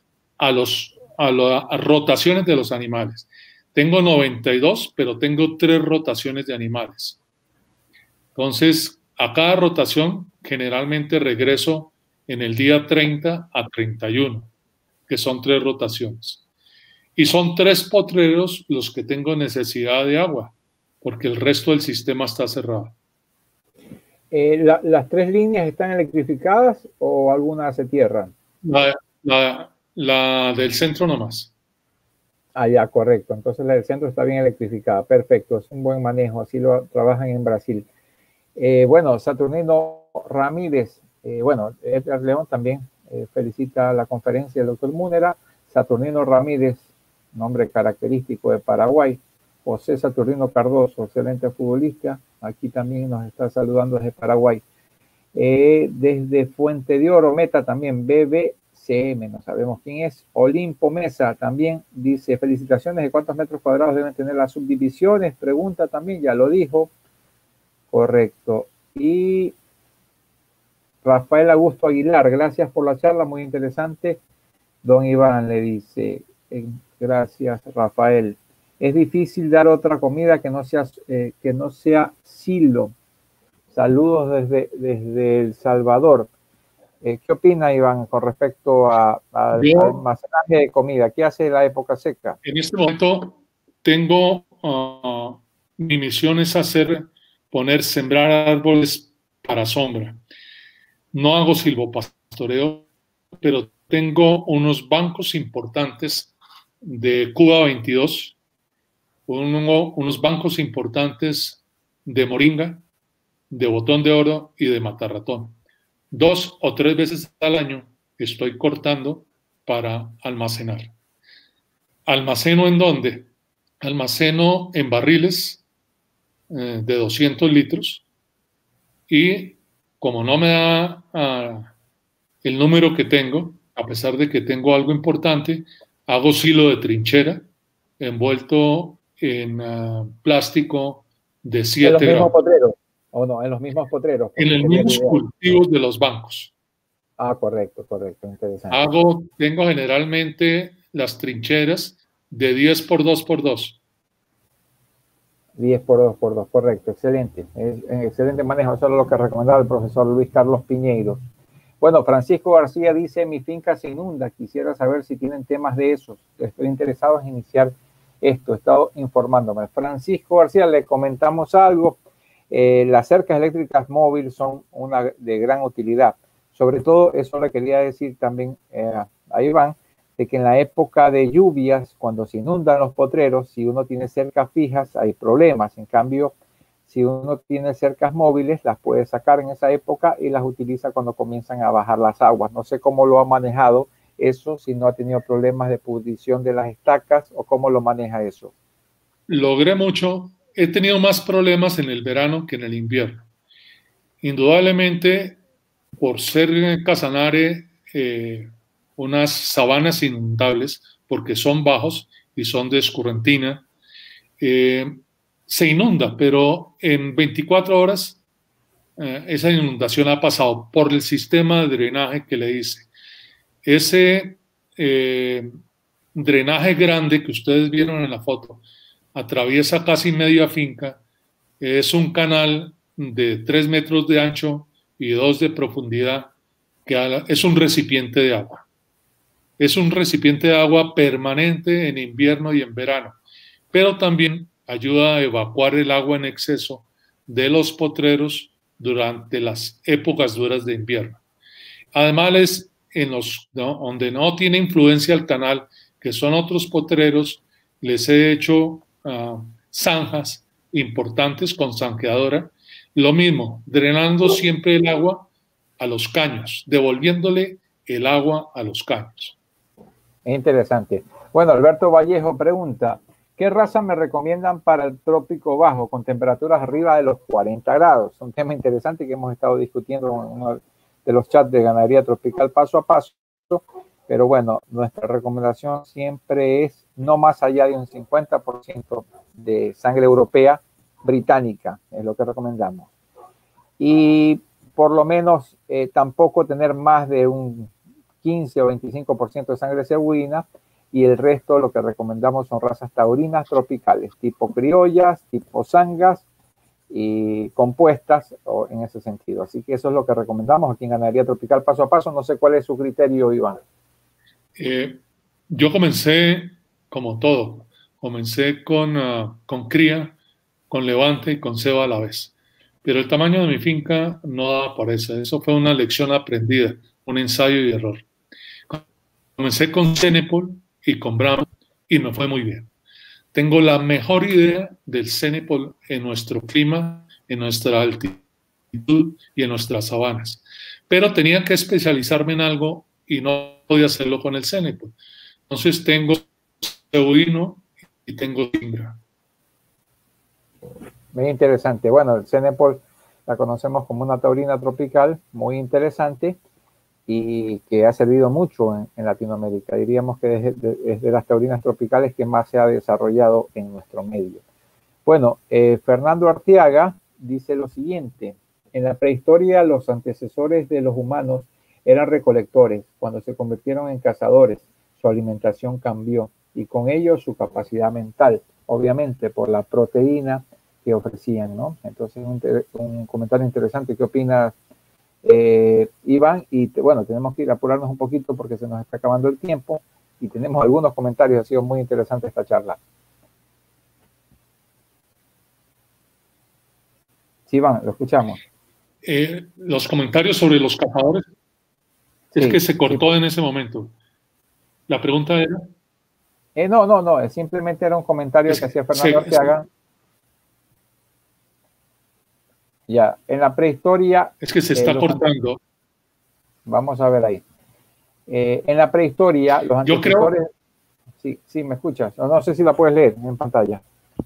a rotaciones de los animales. Tengo 92, pero tengo 3 rotaciones de animales. Entonces, a cada rotación generalmente regreso en el día 30 a 31, que son 3 rotaciones. Y son 3 potreros los que tengo necesidad de agua, porque el resto del sistema está cerrado. ¿Las 3 líneas están electrificadas o algunas se tierran? La del centro nomás. Ah, ya, correcto. Entonces la del centro está bien electrificada. Perfecto, es un buen manejo. Así lo trabajan en Brasil. Bueno, Saturnino Ramírez, Edgar León también felicita la conferencia del doctor Múnera. Saturnino Ramírez, nombre característico de Paraguay. José Saturnino Cardoso, excelente futbolista. Aquí también nos está saludando desde Paraguay. Desde Fuente de Oro, Meta también, BBCM, no sabemos quién es. Olimpo Mesa también dice, felicitaciones, ¿de cuántos metros cuadrados deben tener las subdivisiones? Pregunta también, ya lo dijo. Correcto. Y Rafael Augusto Aguilar, gracias por la charla, muy interesante. Don Iván le dice, gracias Rafael. Es difícil dar otra comida que no sea silo. Saludos desde El Salvador. ¿Qué opina Iván con respecto al almacenaje de comida? ¿Qué hace la época seca? En este momento tengo, mi misión es sembrar árboles para sombra. No hago silvopastoreo, pero tengo unos bancos importantes de Cuba 22, unos bancos importantes de moringa, de botón de oro y de matarratón. 2 o 3 veces al año estoy cortando para almacenar. ¿Almaceno en dónde? Almaceno en barriles de 200 litros y como no me da el número que tengo, a pesar de que tengo algo importante, hago silo de trinchera envuelto en plástico de 7 gramos. ¿En los mismos potreros? ¿O no? En los mismos potreros. En los mismos cultivos de los bancos. Ah, correcto, interesante. Tengo generalmente las trincheras de 10 por 2 por 2. 10 por 2 por 2, correcto, excelente. Excelente manejo, eso es lo que recomendaba el profesor Luis Carlos Piñeiro. Bueno, Francisco García dice, mi finca se inunda, quisiera saber si tienen temas de esos. Estoy interesado en iniciar esto, he estado informándome. Francisco García, le comentamos algo. Las cercas eléctricas móviles son una de gran utilidad. Sobre todo, eso le quería decir también a Iván, de que en la época de lluvias, cuando se inundan los potreros, si uno tiene cercas fijas, hay problemas. En cambio, si uno tiene cercas móviles, las puede sacar en esa época y las utiliza cuando comienzan a bajar las aguas. No sé cómo lo ha manejado eso, si no ha tenido problemas de pudrición de las estacas o cómo lo maneja eso. Logré mucho. He tenido más problemas en el verano que en el invierno. Indudablemente, por ser en Casanare unas sabanas inundables, porque son bajos y son de escurrentina, se inunda, pero en 24 horas esa inundación ha pasado por el sistema de drenaje que le hice. Ese drenaje grande que ustedes vieron en la foto atraviesa casi media finca, es un canal de 3 metros de ancho y 2 de profundidad, que es un recipiente de agua. Es un recipiente de agua permanente en invierno y en verano, pero también ayuda a evacuar el agua en exceso de los potreros durante las épocas duras de invierno. Además, donde no tiene influencia el canal, que son otros potreros, les he hecho zanjas importantes con zanjeadora. Lo mismo, drenando siempre el agua a los caños, devolviéndole el agua a los caños. Es interesante. Bueno, Alberto Vallejo pregunta, ¿qué raza me recomiendan para el trópico bajo con temperaturas arriba de los 40 grados? Un tema interesante que hemos estado discutiendo en uno de los chats de Ganadería Tropical paso a paso. Pero bueno, nuestra recomendación siempre es no más allá de un 50% de sangre europea británica, es lo que recomendamos. Y por lo menos tampoco tener más de un 15 o 25% de sangre cebuina, y el resto lo que recomendamos son razas taurinas tropicales, tipo criollas, tipo sangas y compuestas o en ese sentido. Así que eso es lo que recomendamos aquí en Ganadería Tropical paso a paso. No sé cuál es su criterio, Iván. Yo comencé como todo, comencé con cría, con levante y con ceba a la vez. Pero el tamaño de mi finca no daba para eso. Eso fue una lección aprendida, un ensayo y error. Comencé con Cenepol y con Brahma y me fue muy bien. Tengo la mejor idea del Cenepol en nuestro clima, en nuestra altitud y en nuestras sabanas. Pero tenía que especializarme en algo y no podía hacerlo con el Cenepol. Entonces tengo cebuino y tengo timbra. Muy interesante. Bueno, el Cenepol la conocemos como una taurina tropical muy interesante y que ha servido mucho en Latinoamérica. Diríamos que es de las taurinas tropicales que más se ha desarrollado en nuestro medio. Bueno, Fernando Arteaga dice lo siguiente: en la prehistoria los antecesores de los humanos eran recolectores. Cuando se convirtieron en cazadores, su alimentación cambió y con ello su capacidad mental, obviamente por la proteína que ofrecían, ¿no? Entonces, un comentario interesante. ¿Qué opinas, Iván? Y bueno, tenemos que ir a apurarnos un poquito porque se nos está acabando el tiempo y tenemos algunos comentarios. Ha sido muy interesante esta charla. Sí, Iván, lo escuchamos. Los comentarios sobre los cazadores, sí, es que se cortó en ese momento. La pregunta era... No, simplemente era un comentario que hacía Fernando Arteaga. Ya, en la prehistoria... Es que se está cortando. Vamos a ver ahí. En la prehistoria, los antecesores... Yo creo... Sí, me escuchas. No sé si la puedes leer en pantalla.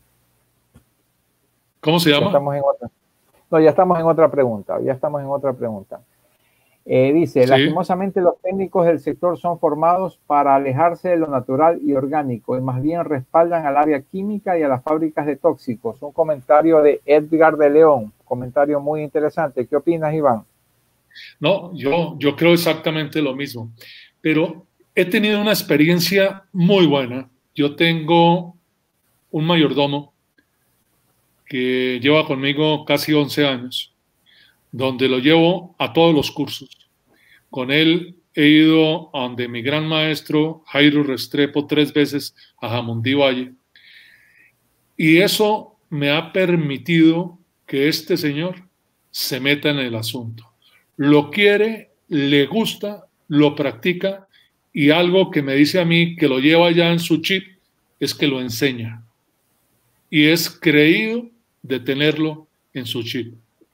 ¿Cómo se llama? Ya estamos en otra pregunta. Dice, sí. Lastimosamente los técnicos del sector son formados para alejarse de lo natural y orgánico y más bien respaldan al área química y a las fábricas de tóxicos. Un comentario de Edgar de León, comentario muy interesante. ¿Qué opinas, Iván? No, yo creo exactamente lo mismo, pero he tenido una experiencia muy buena. Yo tengo un mayordomo que lleva conmigo casi 11 años, donde lo llevo a todos los cursos. Con él he ido a donde mi gran maestro Jairo Restrepo 3 veces a Jamundí Valle. Y eso me ha permitido que este señor se meta en el asunto. Lo quiere, le gusta, lo practica y algo que me dice a mí que lo lleva ya en su chip es que lo enseña. Y es creído de tenerlo en su chip.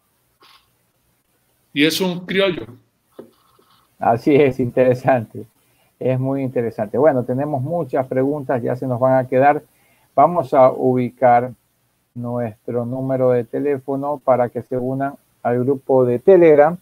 Y es un criollo. Así es, interesante. Es muy interesante. Bueno, tenemos muchas preguntas, ya se nos van a quedar. Vamos a ubicar nuestro número de teléfono para que se unan al grupo de Telegram.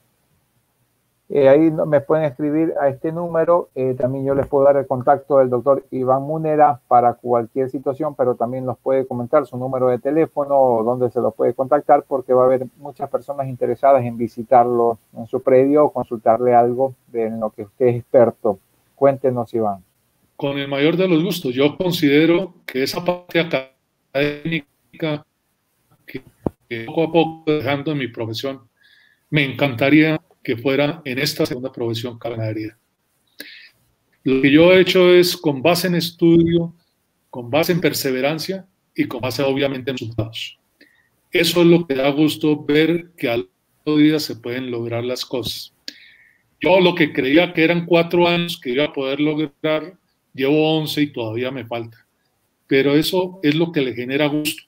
Ahí me pueden escribir a este número. También yo les puedo dar el contacto del doctor Iván Munera para cualquier situación, pero también nos puede comentar su número de teléfono o dónde se lo puede contactar, porque va a haber muchas personas interesadas en visitarlo en su predio o consultarle algo de lo que usted es experto. Cuéntenos, Iván. Con el mayor de los gustos. Yo considero que esa parte académica que poco a poco dejando en mi profesión, me encantaría que fuera en esta segunda profesión ganadería. Lo que yo he hecho es con base en estudio, con base en perseverancia y con base obviamente en resultados. Eso es lo que da gusto ver que al día se pueden lograr las cosas. Yo lo que creía que eran 4 años que iba a poder lograr, llevo 11 y todavía me falta. Pero eso es lo que le genera gusto.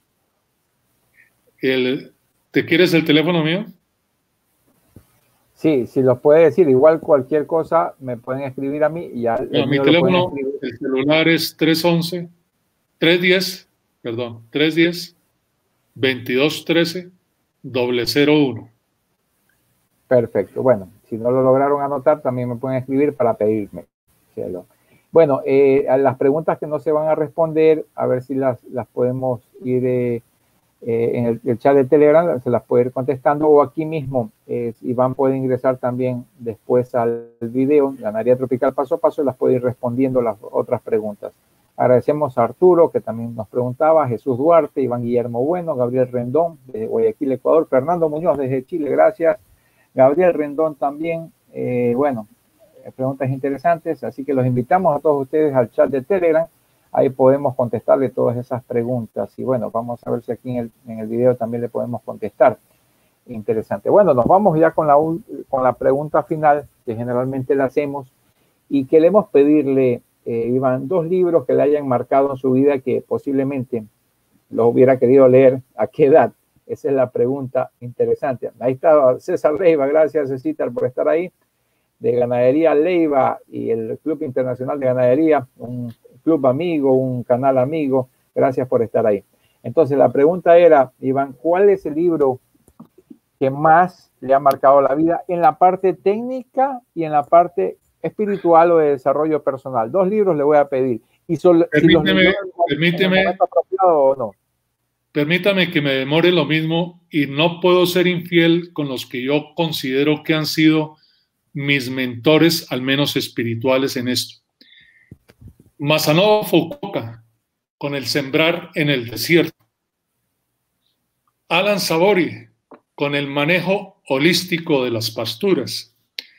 ¿Te quieres el teléfono mío? Sí, si los puede decir, igual cualquier cosa me pueden escribir a mí y ya No, mi teléfono, el celular es 310 2213 001. Perfecto. Bueno, si no lo lograron anotar, también me pueden escribir para pedirme. Bueno, las preguntas que no se van a responder, a ver si las podemos ir en el chat de Telegram, se las puede ir contestando, o aquí mismo, Iván puede ingresar también después al video, Ganadería Tropical Paso a Paso, y las puede ir respondiendo las otras preguntas. Agradecemos a Arturo, que también nos preguntaba, Jesús Duarte, Iván Guillermo Bueno, Gabriel Rendón, desde Guayaquil, Ecuador, Fernando Muñoz, desde Chile, gracias. Gabriel Rendón también, bueno, preguntas interesantes, así que los invitamos a todos ustedes al chat de Telegram, ahí podemos contestarle todas esas preguntas, y bueno, vamos a ver si aquí en el video también le podemos contestar. Interesante. Bueno, nos vamos ya con la pregunta final, que generalmente la hacemos, y queremos pedirle, Iván, 2 libros que le hayan marcado en su vida que posiblemente los hubiera querido leer, ¿a qué edad? Esa es la pregunta interesante. Ahí está César Leiva, gracias César por estar ahí, de Ganadería Leiva y el Club Internacional de Ganadería, un club amigo, un canal amigo, gracias por estar ahí. Entonces la pregunta era, Iván, ¿cuál es el libro que más le ha marcado la vida en la parte técnica y en la parte espiritual o de desarrollo personal? 2 libros le voy a pedir. Y Permítame que me demore lo mismo, y no puedo ser infiel con los que yo considero que han sido mis mentores, al menos espirituales, en esto. Masanobu Fukuoka, con el sembrar en el desierto. Alan Sabori, con el manejo holístico de las pasturas.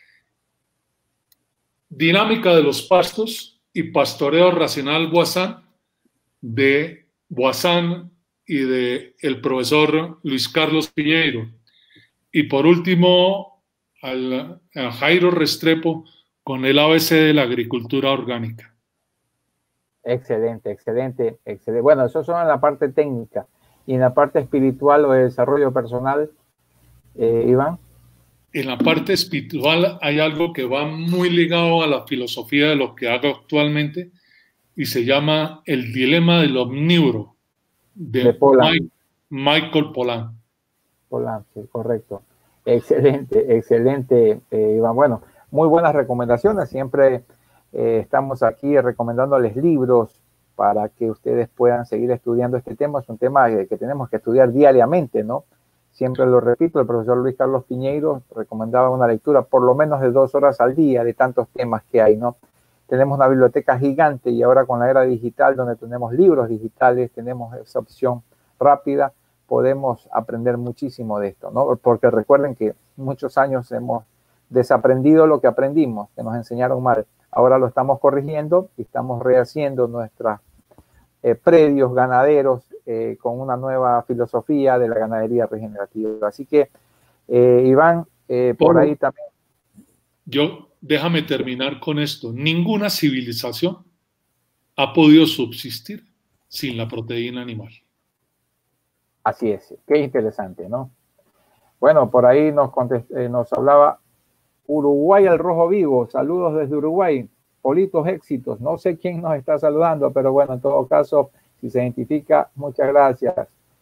Dinámica de los pastos y pastoreo racional Boissan, de Boissan y de el profesor Luis Carlos Piñeiro. Y por último, a Jairo Restrepo, con el ABC de la agricultura orgánica. Excelente, excelente, excelente. Bueno, eso son en la parte técnica. Y en la parte espiritual o de desarrollo personal, Iván. En la parte espiritual hay algo que va muy ligado a la filosofía de lo que hago actualmente, y se llama El dilema del omnívoro, de Michael Pollan. Pollan, sí, correcto. Excelente, excelente, Iván. Bueno, muy buenas recomendaciones. Siempre estamos aquí recomendándoles libros para que ustedes puedan seguir estudiando este tema. Es un tema que tenemos que estudiar diariamente, ¿no? Siempre lo repito, el profesor Luis Carlos Piñeiro recomendaba una lectura por lo menos de 2 horas al día de tantos temas que hay, ¿no? Tenemos una biblioteca gigante, y ahora con la era digital, donde tenemos libros digitales, tenemos esa opción rápida, podemos aprender muchísimo de esto, ¿no? Porque recuerden que muchos años hemos desaprendido lo que aprendimos, que nos enseñaron mal. Ahora lo estamos corrigiendo y estamos rehaciendo nuestros predios ganaderos con una nueva filosofía de la ganadería regenerativa. Así que, Iván, por ahí también. Déjame terminar con esto. Ninguna civilización ha podido subsistir sin la proteína animal. Así es, qué interesante, ¿no? Bueno, por ahí nos hablaba Uruguay al rojo vivo, saludos desde Uruguay, Politos éxitos, no sé quién nos está saludando, pero bueno, en todo caso, si se identifica, muchas gracias.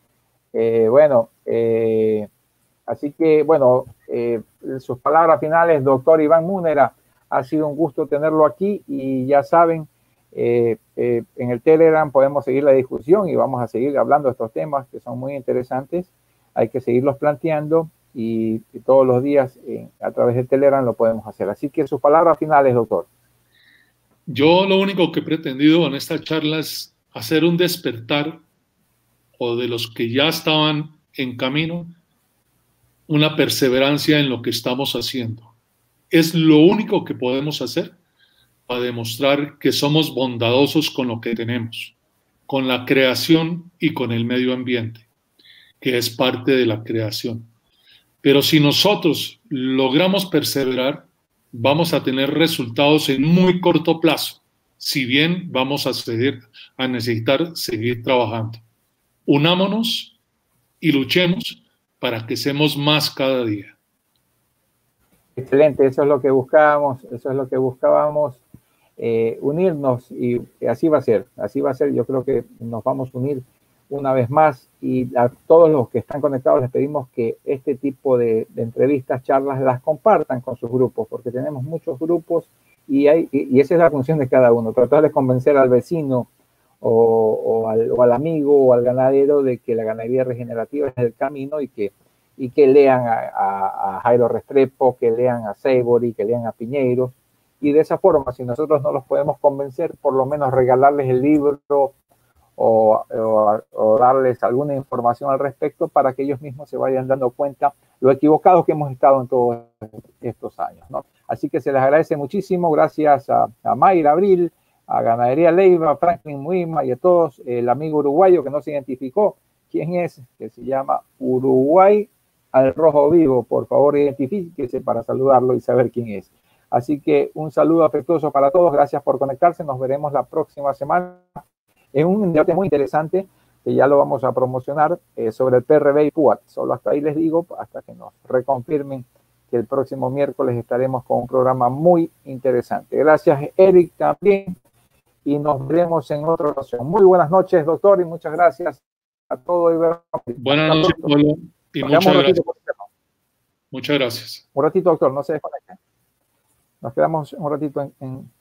Así que, bueno, sus palabras finales, doctor Iván Múnera, ha sido un gusto tenerlo aquí, y ya saben, en el Telegram podemos seguir la discusión y vamos a seguir hablando de estos temas que son muy interesantes, hay que seguirlos planteando, y todos los días a través del Telegram lo podemos hacer. Así que sus palabras finales, doctor. Yo lo único que he pretendido en esta charla es hacer un despertar, o de los que ya estaban en camino, una perseverancia en lo que estamos haciendo. Es lo único que podemos hacer a demostrar que somos bondadosos con lo que tenemos, con la creación y con el medio ambiente, que es parte de la creación. Pero si nosotros logramos perseverar, vamos a tener resultados en muy corto plazo, si bien vamos a necesitar seguir trabajando. Unámonos y luchemos para que seamos más cada día. Excelente, eso es lo que buscábamos, unirnos, y así va a ser, yo creo que nos vamos a unir una vez más, y a todos los que están conectados les pedimos que este tipo de entrevistas, charlas, las compartan con sus grupos, porque tenemos muchos grupos y esa es la función de cada uno, tratar de convencer al vecino o al amigo o al ganadero de que la ganadería regenerativa es el camino, y que lean a Jairo Restrepo, que lean a Seibory, que lean a Piñeiro, y de esa forma, si nosotros no los podemos convencer, por lo menos regalarles el libro o darles alguna información al respecto para que ellos mismos se vayan dando cuenta lo equivocados que hemos estado en todos estos años, ¿no? Así que se les agradece muchísimo, gracias a Mayra Abril, a Ganadería Leiva, a Franklin Muima y a todos, el amigo uruguayo que no se identificó quién es, que se llama Uruguay al Rojo Vivo. Por favor, identifíquese para saludarlo y saber quién es. Así que un saludo afectuoso para todos, gracias por conectarse, nos veremos la próxima semana en un debate muy interesante que ya lo vamos a promocionar sobre el PRB y PUAT. Solo hasta ahí les digo, hasta que nos reconfirmen que el próximo miércoles estaremos con un programa muy interesante. Gracias, Eric, también, y nos veremos en otra ocasión. Muy buenas noches, doctor, y muchas gracias a todos. Buenas noches, Pablo, y muchas gracias. Muchas gracias. Un ratito, doctor, no se desconecte. Nos quedamos un ratito en